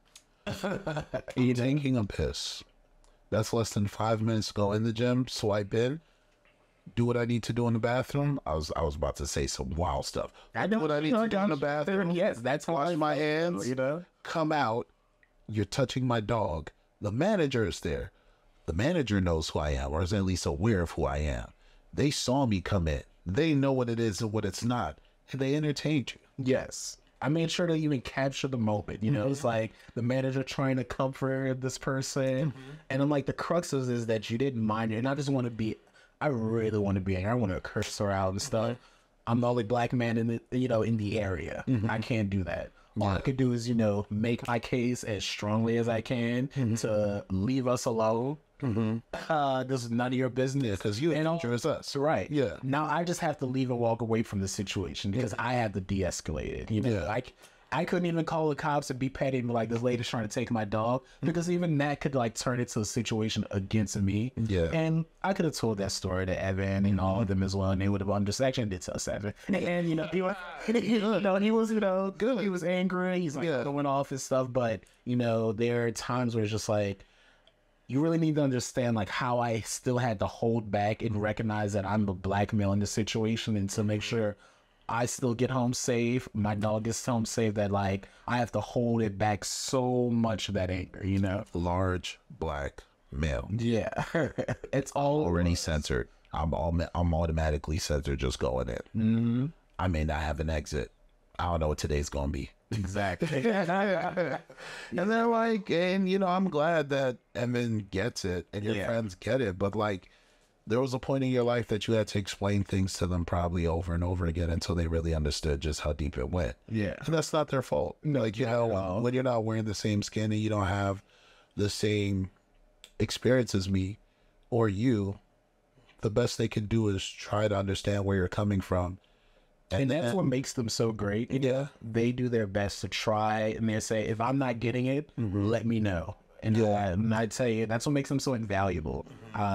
Taking a piss. That's less than 5 minutes to go in the gym, swipe in, do what I need to do in the bathroom. I was about to say some wild stuff. I know what I need to do in the bathroom. Yes, that's wash my hands, you know. Come out. You're touching my dog. The manager is there. The manager knows who I am, or is at least aware of who I am. They saw me come in. They know what it is and what it's not, and they entertained you. Yes. I made sure to even capture the moment, you know, it's like the manager trying to comfort this person. And I'm like, the crux of this is that you didn't mind it. And I just want to be, I really want to be angry. I want to curse her out and stuff. I'm the only black man in the, you know, in the area. I can't do that. All I could do is, you know, make my case as strongly as I can to leave us alone. This is none of your business. Yeah, because you and it's us. Right. Yeah. Now I just have to leave and walk away from the situation because I have to de-escalate it. You know, I couldn't even call the cops and be petty and be like, this lady's trying to take my dog, because even that could like turn into a situation against me. Yeah. And I could have told that story to Evan and all of them as well, and they would have understood. Actually, I did tell Evan. And you know, he was, you know, good. He was angry. He's like going off and stuff. But you know, there are times where it's just like, you really need to understand like how I still had to hold back and recognize that I'm a black male in this situation, and to make sure I still get home safe, my dog gets home safe, that like I have to hold it back so much of that anger, you know? Large black male. Yeah. It's all already censored. I'm automatically censored just going in. I may not have an exit. I don't know what today's gonna be. Exactly. And they're like, and you know, I'm glad that Evan gets it and your friends get it, but like, there was a point in your life that you had to explain things to them probably over and over again until they really understood just how deep it went. Yeah. And that's not their fault. Like, you know, when you're not wearing the same skin and you don't have the same experience as me or you, the best they can do is try to understand where you're coming from. And that's what makes them so great. Yeah. They do their best to try, and they say, if I'm not getting it, let me know. And, and I tell you, that's what makes them so invaluable.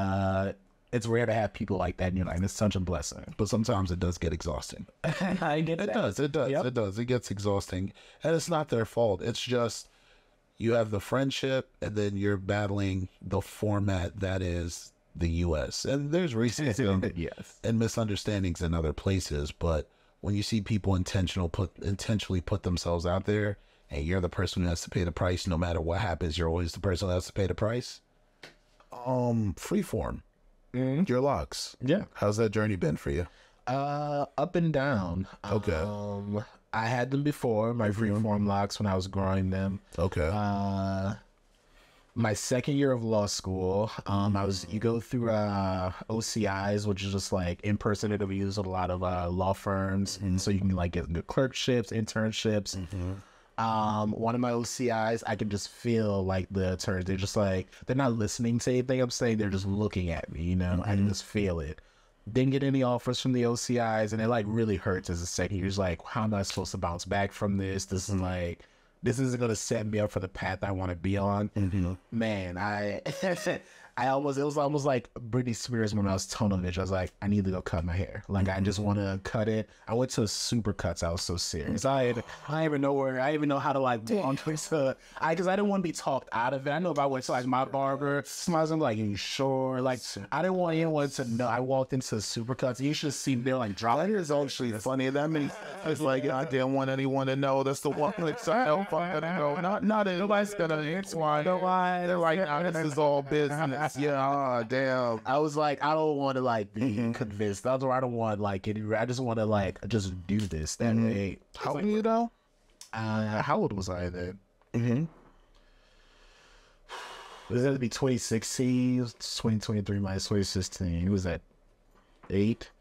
It's rare to have people like that in your life. It's such a blessing. But sometimes it does get exhausting. I get that. It does. It gets exhausting. And it's not their fault. It's just you have the friendship, and then you're battling the format that is the U.S. And there's racism and misunderstandings in other places, but when you see people intentionally put themselves out there, and you're the person who has to pay the price, no matter what happens, you're always the person who has to pay the price. Freeform. Your locks. Yeah. How's that journey been for you? Up and down. Okay. I had them before, my freeform locks, when I was growing them. Okay. My second year of law school, you go through OCIs, which is just like in-person interviews with a lot of law firms, and so you can like get good clerkships, internships. One of my OCIs, I can just feel like the attorneys, they're just like, they're not listening to anything I'm saying, they're just looking at me, you know. I can just feel it. Didn't get any offers from the OCIs, and it like really hurts as a second. You're just like, how am I supposed to bounce back from this? This is like, this isn't gonna set me up for the path I want to be on. Man, it was almost like Britney Spears when I was tunnel vision. I was like, I need to go cut my hair. Like, I just want to cut it. I went to Supercuts. I was so serious. I didn't even know how to like because I didn't want to be talked out of it. I know if I went to like my barber, somebody's gonna be like, are you sure? Like, I didn't want anyone to know. I walked into Supercuts. You should see they're like dropping. That is actually funny. That means it's like I didn't want anyone to know. That's the one that's so funny. Not nobody's gonna answer why. They're like, nah, this is all business. Yeah, damn. I was like, I don't want to like be convinced. That's why I don't want like any. I just want to like just do this. That way. How old are you though? How old was I then? Was it to be 2016? 2023 minus 2016. It was at 8.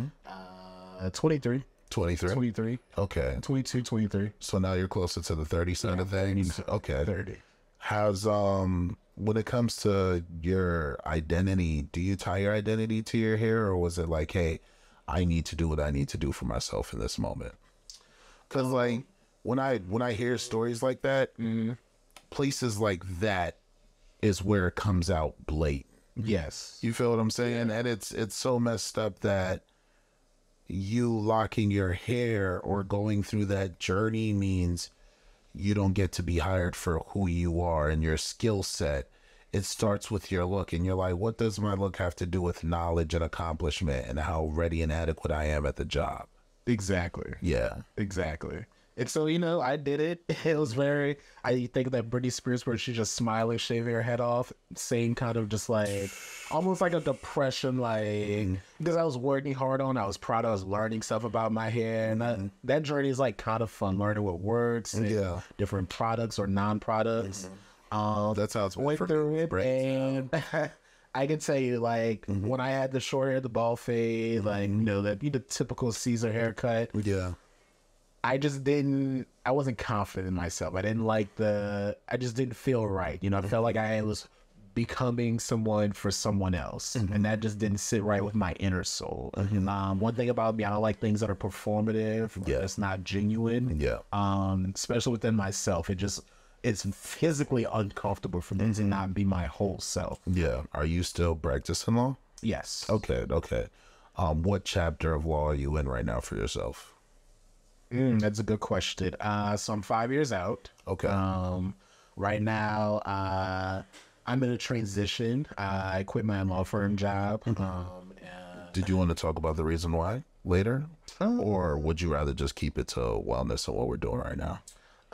23. 23. Okay. 22, 23. So now you're closer to the 30 side of things. Okay. 30. How's when it comes to your identity, do you tie your identity to your hair, or was it like, hey, I need to do what I need to do for myself in this moment? Because like when I hear stories like that, places like that is where it comes out blatant. Yes. You feel what I'm saying? And it's so messed up that you locking your hair or going through that journey means you don't get to be hired for who you are and your skill set. It starts with your look, and you're like, what does my look have to do with knowledge and accomplishment and how ready and adequate I am at the job? Exactly. Yeah. Exactly. And so, you know, I did it. It was very, I think that Britney Spears, where she's just smiling, shaving her head off, saying kind of just like, almost like a depression, like, because I was working hard on, I was proud, I was learning stuff about my hair. And that journey is like kind of fun, learning what works, and different products or non-products. That's how it's went through it. And I can tell you, like, when I had the short hair, the bald fade, like, you know, the typical Caesar haircut. Yeah. I wasn't confident in myself. I just didn't feel right. You know, I felt like I was becoming someone for someone else. And that just didn't sit right with my inner soul. One thing about me, I don't like things that are performative. It's not genuine. Yeah. Especially within myself. It's physically uncomfortable for me to not be my whole self. Yeah. Are you still practicing law? Yes. Okay. What chapter of law are you in right now for yourself? That's a good question. So I'm 5 years out. Okay. Right now, I'm in a transition. I quit my law firm job. Did you want to talk about the reason why later? Or would you rather just keep it to wellness and what we're doing right now?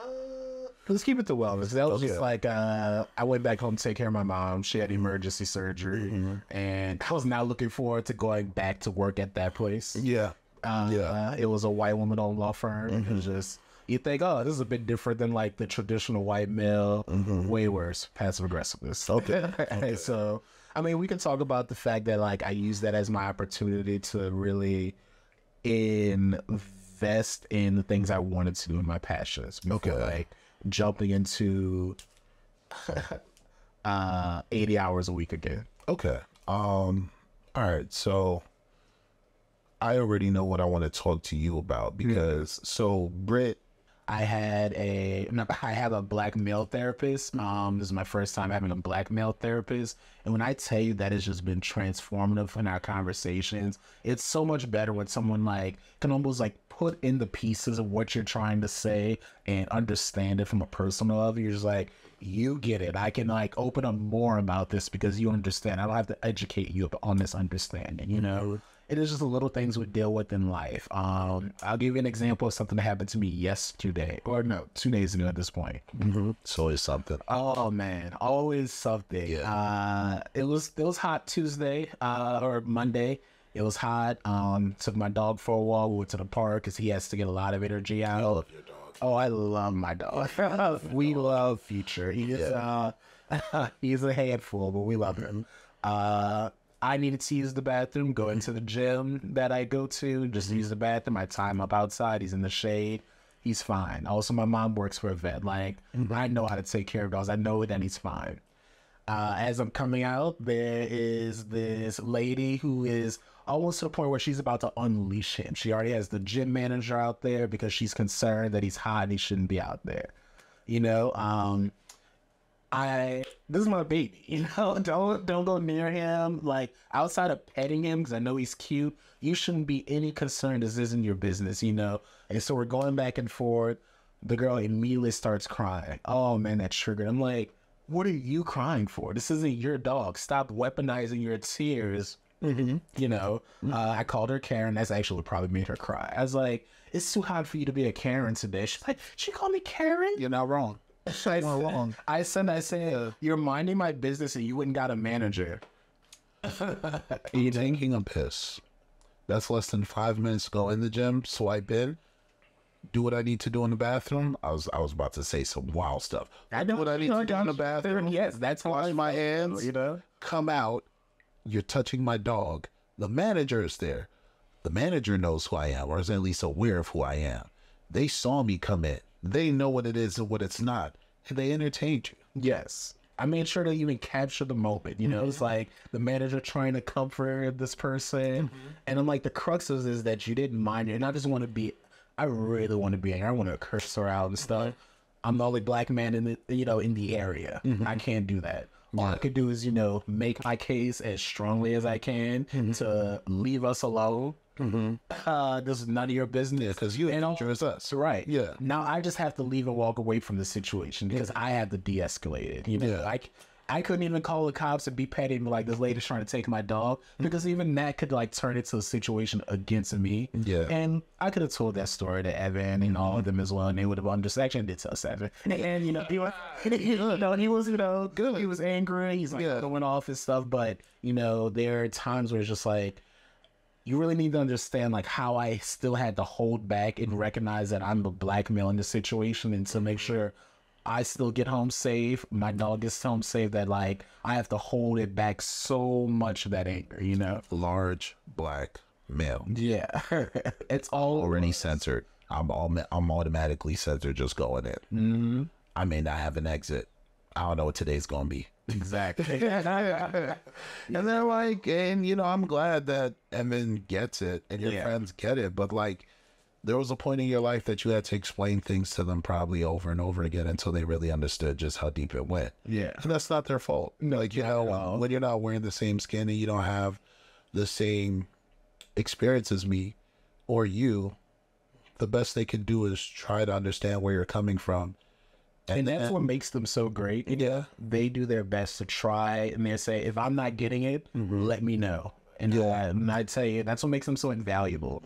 Let's keep it to wellness. That was just like, I went back home to take care of my mom. She had emergency surgery. And I was not looking forward to going back to work at that place. Yeah. It was a white woman-owned law firm. It was just, you think, oh, this is a bit different than like the traditional white male. Way worse, passive aggressiveness. Okay. So, I mean, we can talk about the fact that like I use that as my opportunity to really invest in the things I wanted to do in my passions. Before, like jumping into 80 hours a week again. Okay. All right. So I already know what I want to talk to you about because Britt, I have a black male therapist. This is my first time having a black male therapist. And when I tell you that, it's just been transformative in our conversations. It's so much better when someone like can almost like put in the pieces of what you're trying to say and understand it from a personal level. You're just like, you get it. I can like open up more about this because you understand. I don't have to educate you on this understanding, you know? it is just the little things we deal with in life. I'll give you an example of something that happened to me yesterday, or no, 2 days ago at this point. It's always something. Oh man, always something. Yeah. It was hot Tuesday, or Monday. It was hot. Took my dog for a walk. We went to the park because he has to get a lot of energy out. I love your dog. Oh, I love my dog. We love Future. He is, he's a handful, but we love him. I needed to use the bathroom, go into the gym that I go to, just use the bathroom. I tie him up outside. He's in the shade. He's fine. Also, my mom works for a vet. Like, I know how to take care of dogs. I know that he's fine. As I'm coming out, there is this lady who is almost to the point where she's about to unleash him. She already has the gym manager out there because she's concerned that he's hot and he shouldn't be out there. You know, this is my baby, you know, don't go near him. Like, outside of petting him, because I know he's cute, you shouldn't be any concerned. This isn't your business, you know. And so we're going back and forth. The girl immediately starts crying. Oh man, that triggered. I'm like, what are you crying for? This isn't your dog. Stop weaponizing your tears. You know, I called her Karen. That's actually what probably made her cry. I was like, it's too hot for you to be a Karen today. She's like, she called me Karen? You're not wrong. I said, you're minding my business and you wouldn't got a manager. Taking a piss. That's less than 5 minutes to go in the gym, swipe in, do what I need to do in the bathroom. I was about to say some wild stuff. I know what I need to do in the bathroom. Yes, that's wash my hands, you know. Come out. You're touching my dog. The manager is there. The manager knows who I am, or is at least aware of who I am. They saw me come in. They know what it is and what it's not. And they entertained you. Yes. I made sure to even capture the moment. You know, it's like the manager trying to comfort this person. And I'm like, the crux of this is that you didn't mind it. And I just want to be, I really want to be angry. I want to curse her out and stuff. I'm the only black man in the, you know, in the area. I can't do that. All I could do is, you know, make my case as strongly as I can to leave us alone. This is none of your business. Yeah, because you injures us. Right. Yeah. Now I just have to leave and walk away from the situation because I have to de-escalate it. You know, I couldn't even call the cops and be petty and be like, this lady's trying to take my dog, because even that could like turn into a situation against me. Yeah. And I could have told that story to Evan and all of them as well, and they would have understood. Actually, I did tell Evan. And you know, he was, you know, good. He was angry. He's like going off and stuff. But you know, there are times where it's just like, you really need to understand like how I still had to hold back and recognize that I'm a black male in this situation, and to make sure I still get home safe, my dog gets home safe, that like I have to hold it back so much of that anger, you know? Large black male. Yeah. It's all already censored. I'm automatically censored just going in. I may not have an exit. I don't know what today's gonna be. Exactly. And they're like, and you know, I'm glad that Evan gets it and your friends get it, but like, there was a point in your life that you had to explain things to them probably over and over again until they really understood just how deep it went. Yeah. And that's not their fault. Like, you know, when you're not wearing the same skin and you don't have the same experience as me or you, the best they can do is try to understand where you're coming from. And that's what makes them so great. Yeah. They do their best to try, and they say, if I'm not getting it, let me know. And, and I'd say that's what makes them so invaluable.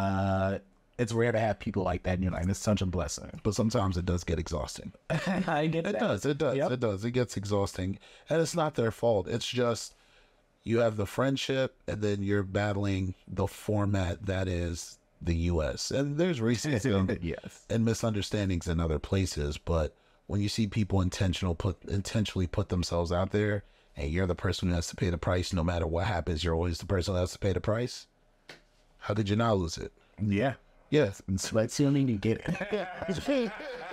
It's rare to have people like that in your life. It's such a blessing. But sometimes it does get exhausting. I get that. It does. It gets exhausting. And it's not their fault. It's just you have the friendship, and then you're battling the format that is the U.S. And there's racism and misunderstandings in other places. But when you see people intentionally put themselves out there, and you're the person who has to pay the price, no matter what happens, you're always the person who has to pay the price. How could you not lose it? Yeah. Yes, let's see you get it.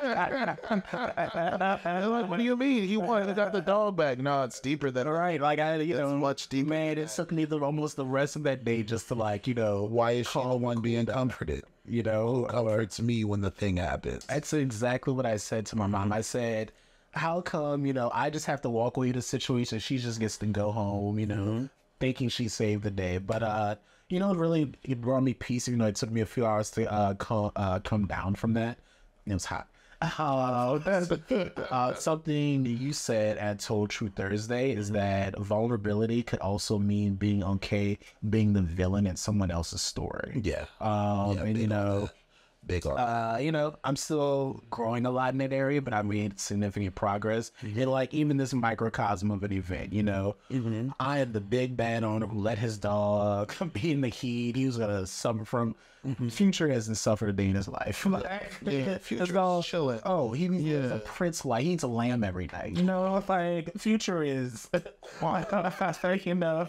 Like, what do you mean? He got the dog back. No, it's deeper than like you know, much deeper. Man, it took me almost the rest of that day just to like, you know, why is she the one being comforted? You know, who comforts me when the thing happens? That's exactly what I said to my mom. I said, how come, you know, I just have to walk away to the situation, she just gets to go home, you know, thinking she saved the day. But you know, it brought me peace. You know, it took me a few hours to come down from that. It was hot. Something you said at Told True Thursday is that vulnerability could also mean being okay being the villain in someone else's story. Yeah. And you know, big on you know, I'm still growing a lot in that area, but I made significant progress. And like even this microcosm of an event, you know, I am the big bad owner who let his dog be in the heat. He was gonna suffer from. Future hasn't suffered a day in his life. Like, Future chilling. Oh, he's a prince. Like he eats a lamb every night. You know, it's like Future is. You know,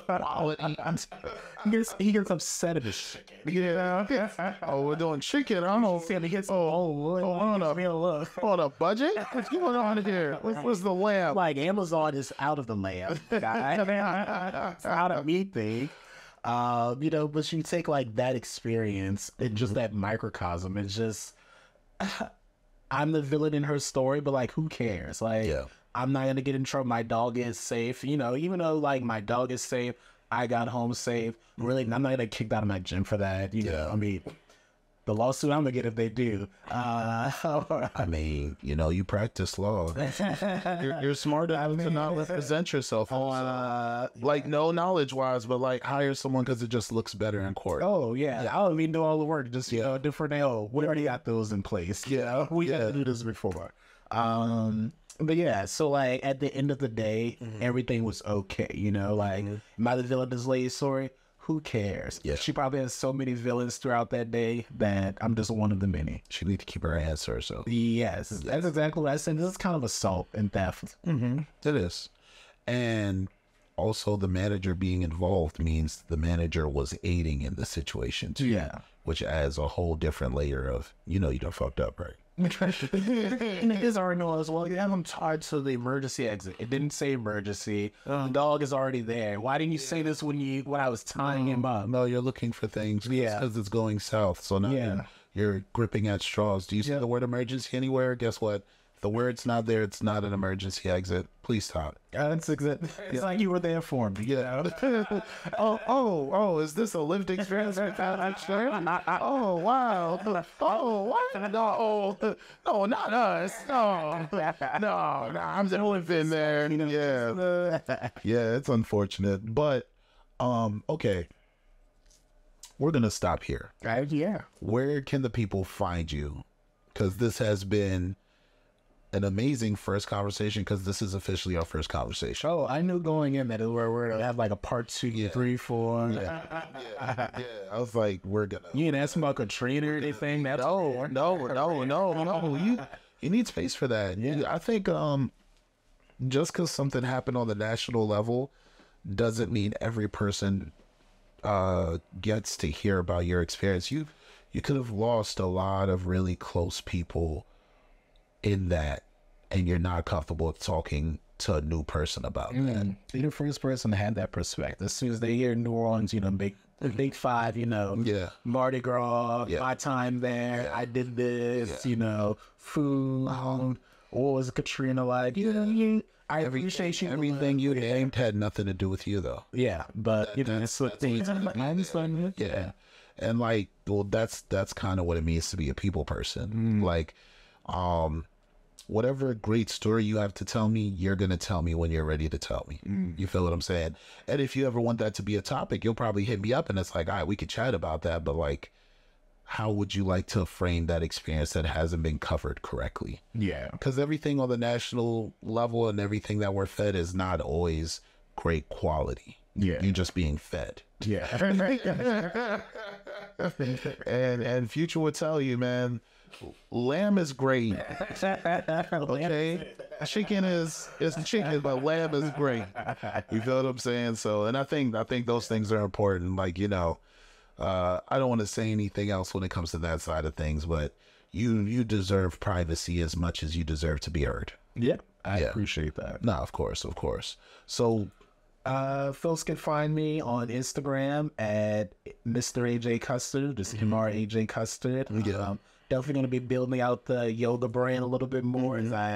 he gets upset at his chicken. Yeah. Oh, we're doing chicken. I don't know. On a budget? What's going on here? What's the lamb? Like Amazon is out of the lamb. It's out of meat thing. You know, but you take like that experience and just that microcosm. It's just, I'm the villain in her story, but like, who cares? Like, I'm not gonna get in trouble. My dog is safe. You know, even though like my dog is safe, I got home safe. Really, I'm not gonna get kicked out of my gym for that. You know, I mean, the lawsuit I'm gonna get if they do. I mean, you know, you practice law. You're smart enough to not represent yourself. Like, no knowledge-wise, but like hire someone because it just looks better in court. Oh yeah, I don't even do all the work. Just you know, different. Oh, we already got those in place. Yeah, we had to do this before. But yeah, so like at the end of the day, everything was okay. You know, like am I the villain of this lady's story? Who cares? Yeah. She probably has so many villains throughout that day that I'm just one of the many. She needs to keep her hands to herself. Yes, that's exactly what I said. This is kind of assault and theft. It is. And also the manager being involved means the manager was aiding in the situation too. Yeah. Which adds a whole different layer of, you know, you done fucked up, right? His already knows. Well, you have him tied to the emergency exit. It didn't say emergency. The dog is already there. Why didn't you say this when I was tying him up? No, you're looking for things. Because it's going south. So now you're gripping at straws. Do you see the word emergency anywhere? Guess what? If the word's not there, it's not an emergency exit. Please stop. It's like you were there for me. Yeah. oh, is this a lived experience? Oh, wow. Oh, what? No, not us. No, I'm the only been there. Yeah, it's unfortunate. But, okay. We're going to stop here. Yeah. Where can the people find you? Because this has been an amazing first conversation, because this is officially our first conversation. Oh, I knew going in that we're going to have like a part 2, 3, 4. Yeah. I was like, we're gonna. You didn't ask about Katrina or anything? No. You need space for that. Yeah. I think just because something happened on the national level doesn't mean every person gets to hear about your experience. You could have lost a lot of really close people in that, and you're not comfortable talking to a new person about that. You're the first person to have that perspective. As soon as they hear New Orleans, you know, big five, you know, Mardi Gras, my time there, I did this, you know, food, what was Katrina like? I appreciate you. Everything you named had nothing to do with you, though. Yeah, but you know, that's what things. Yeah, and like, well, that's kind of what it means to be a people person. Like, whatever great story you have to tell me, you're going to tell me when you're ready to tell me. You feel what I'm saying? And if you ever want that to be a topic, you'll probably hit me up and it's like, all right, we could chat about that. But like, how would you like to frame that experience that hasn't been covered correctly? Yeah. Because everything on the national level and everything that we're fed is not always great quality. Yeah. You're just being fed. Yeah. and Future would tell you, man, lamb is great. Okay, chicken is chicken, but lamb is great. You feel what I'm saying? So, and I think those things are important. Like, you know, I don't want to say anything else when it comes to that side of things, but you deserve privacy as much as you deserve to be heard. Yeah, I appreciate that. No, of course. So, folks can find me on Instagram at Mr. AJ Custard. This is MR AJ Custard. Definitely going to be building out the yoga brand a little bit more as I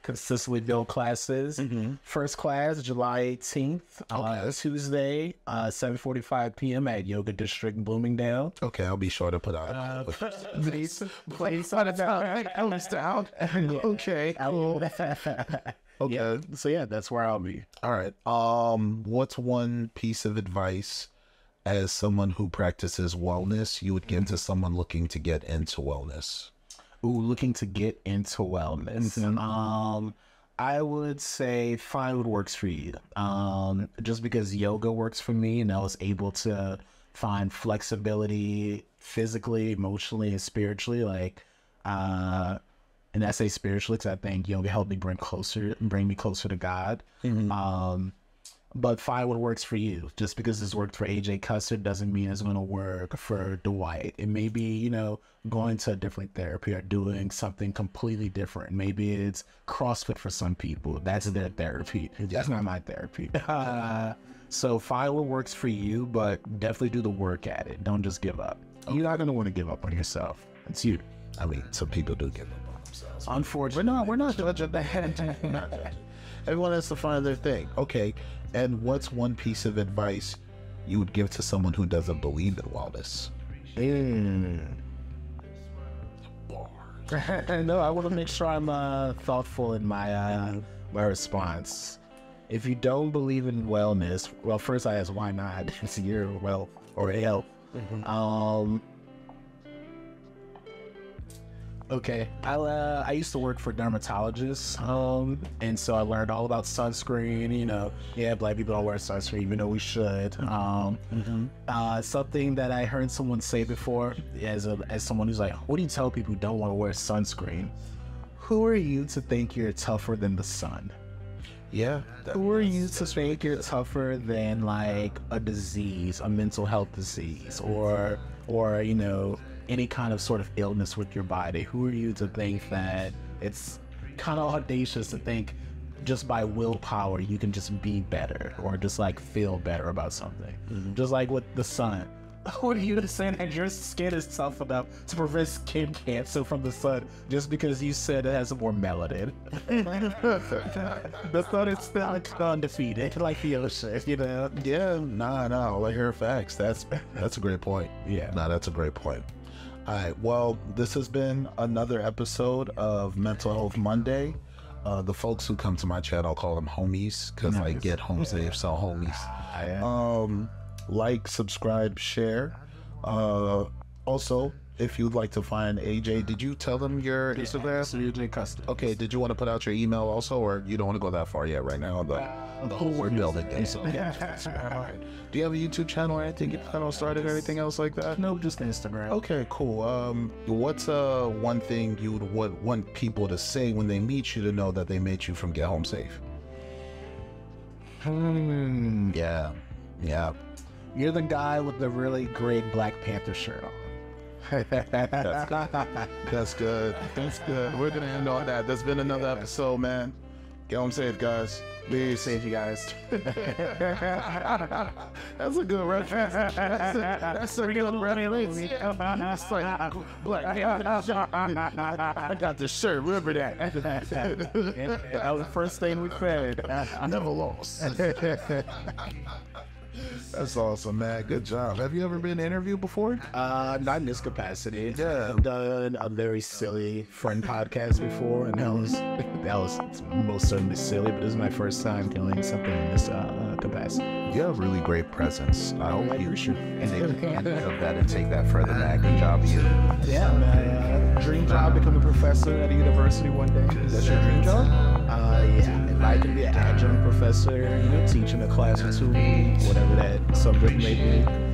consistently build classes. First class, July 18th, Tuesday, 7:45 p.m. at Yoga District, Bloomingdale. Okay, I'll be sure to put out. Please on it down. Okay, cool. Okay. Yeah, so yeah, that's where I'll be. All right. What's one piece of advice as someone who practices wellness you would give to someone looking to get into wellness? Looking to get into wellness. I would say find what works for you. Just because yoga works for me and I was able to find flexibility physically, emotionally, and spiritually, and I say spiritually because I think yoga helped me bring me closer to God. But find what works for you. Just because this worked for AJ Custard doesn't mean it's going to work for Dwight. It may be, going to a different therapy or doing something completely different. Maybe it's CrossFit for some people. That's their therapy. That's not my therapy. So find what works for you, but definitely do the work at it. Don't just give up. You're not going to want to give up on yourself. It's you. I mean, some people do give up on themselves. Unfortunately, we're not judging that. Everyone has to find their thing. Okay. And what's one piece of advice you would give to someone who doesn't believe in wellness? No, I want to make sure I'm thoughtful in my response. If you don't believe in wellness, well, first I ask why not? It's your wealth or health. Okay, I used to work for dermatologists, and so I learned all about sunscreen. Black people don't wear sunscreen, even though we should. Something that I heard someone say before, as someone who's like, what do you tell people who don't want to wear sunscreen? Who are you to think you're tougher than the sun? Yeah. Who are you to think you're tougher than like a disease, a mental health disease, or any kind of sort of illness with your body? Who are you to think that it's kind of audacious to think just by willpower you can just be better or just like feel better about something? Just like with the sun. Who are you to say that your skin is tough enough to prevent skin cancer from the sun just because you said it has more melanin? The sun is still undefeated, like the ocean, Yeah, no, I hear facts. That's a great point. Yeah. No, that's a great point. All right, well, this has been another episode of Mental Health Monday. The folks who come to my channel, I'll call them homies, because I get GetHomeSafe, so homies. Like, subscribe, share. Also, if you'd like to find AJ, did you tell them your Instagram? So AJ Custard. Okay, did you want to put out your email also, or you don't want to go that far yet right now? The whole word building thing. So, do you have a YouTube channel or anything you plan on starting or anything else like that? No, just Instagram. Okay, cool. What's one thing you would want people to say when they meet you to know that they met you from GetHomeSafe? Yeah. You're the guy with the really great Black Panther shirt on. That's good. We're gonna end on that. That's been another episode, man. Get home safe, guys. Be safe, you guys. That's a good reference. That's a good reference. It's like Black. I got the shirt. Remember that. That was the first thing we said. I never lost. That's awesome, man. Good job. Have you ever been interviewed before? Not in this capacity. Yeah. I've done a very silly friend podcast before, and that was most certainly silly, but this is my first time doing something in this capacity. You have really great presence. I hope you should and of that and take that further, man. Good job of you. Yeah, my dream job, become a professor at a university one day. That's your dream job? Yeah. If I can be an adjunct professor, teaching a class or two, whatever that subject may be.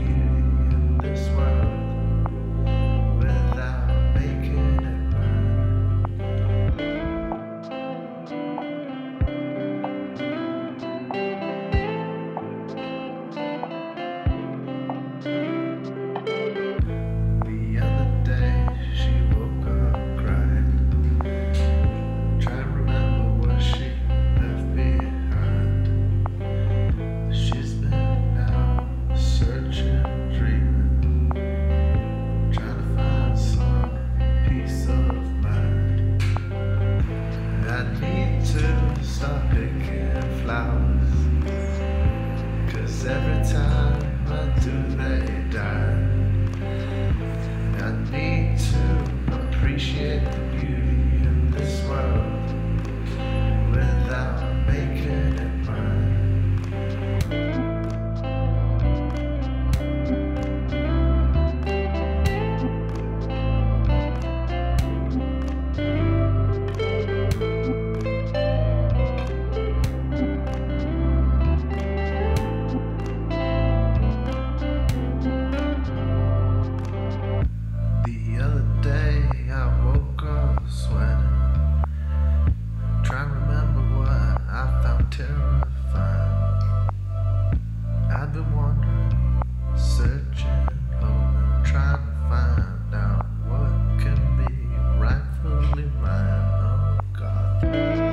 beauty in this world without making it mine. The other day I woke up sweating, trying to remember what I found terrifying. I've been wondering, searching, hoping, trying to find out what can be rightfully mine. Oh God.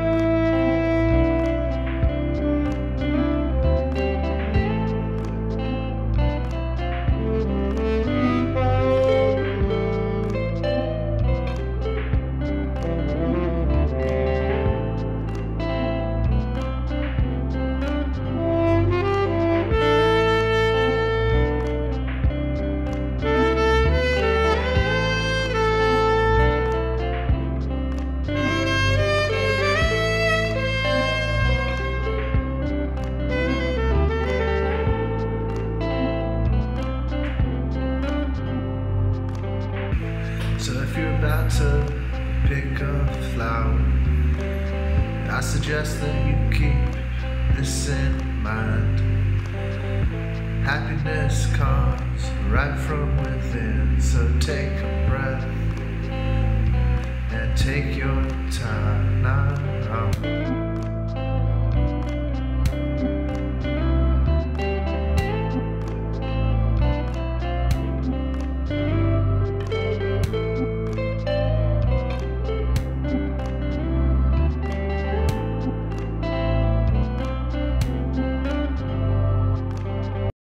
So if you're about to pick a flower, I suggest that you keep this in mind. Happiness comes right from within, so take a breath and take your time now.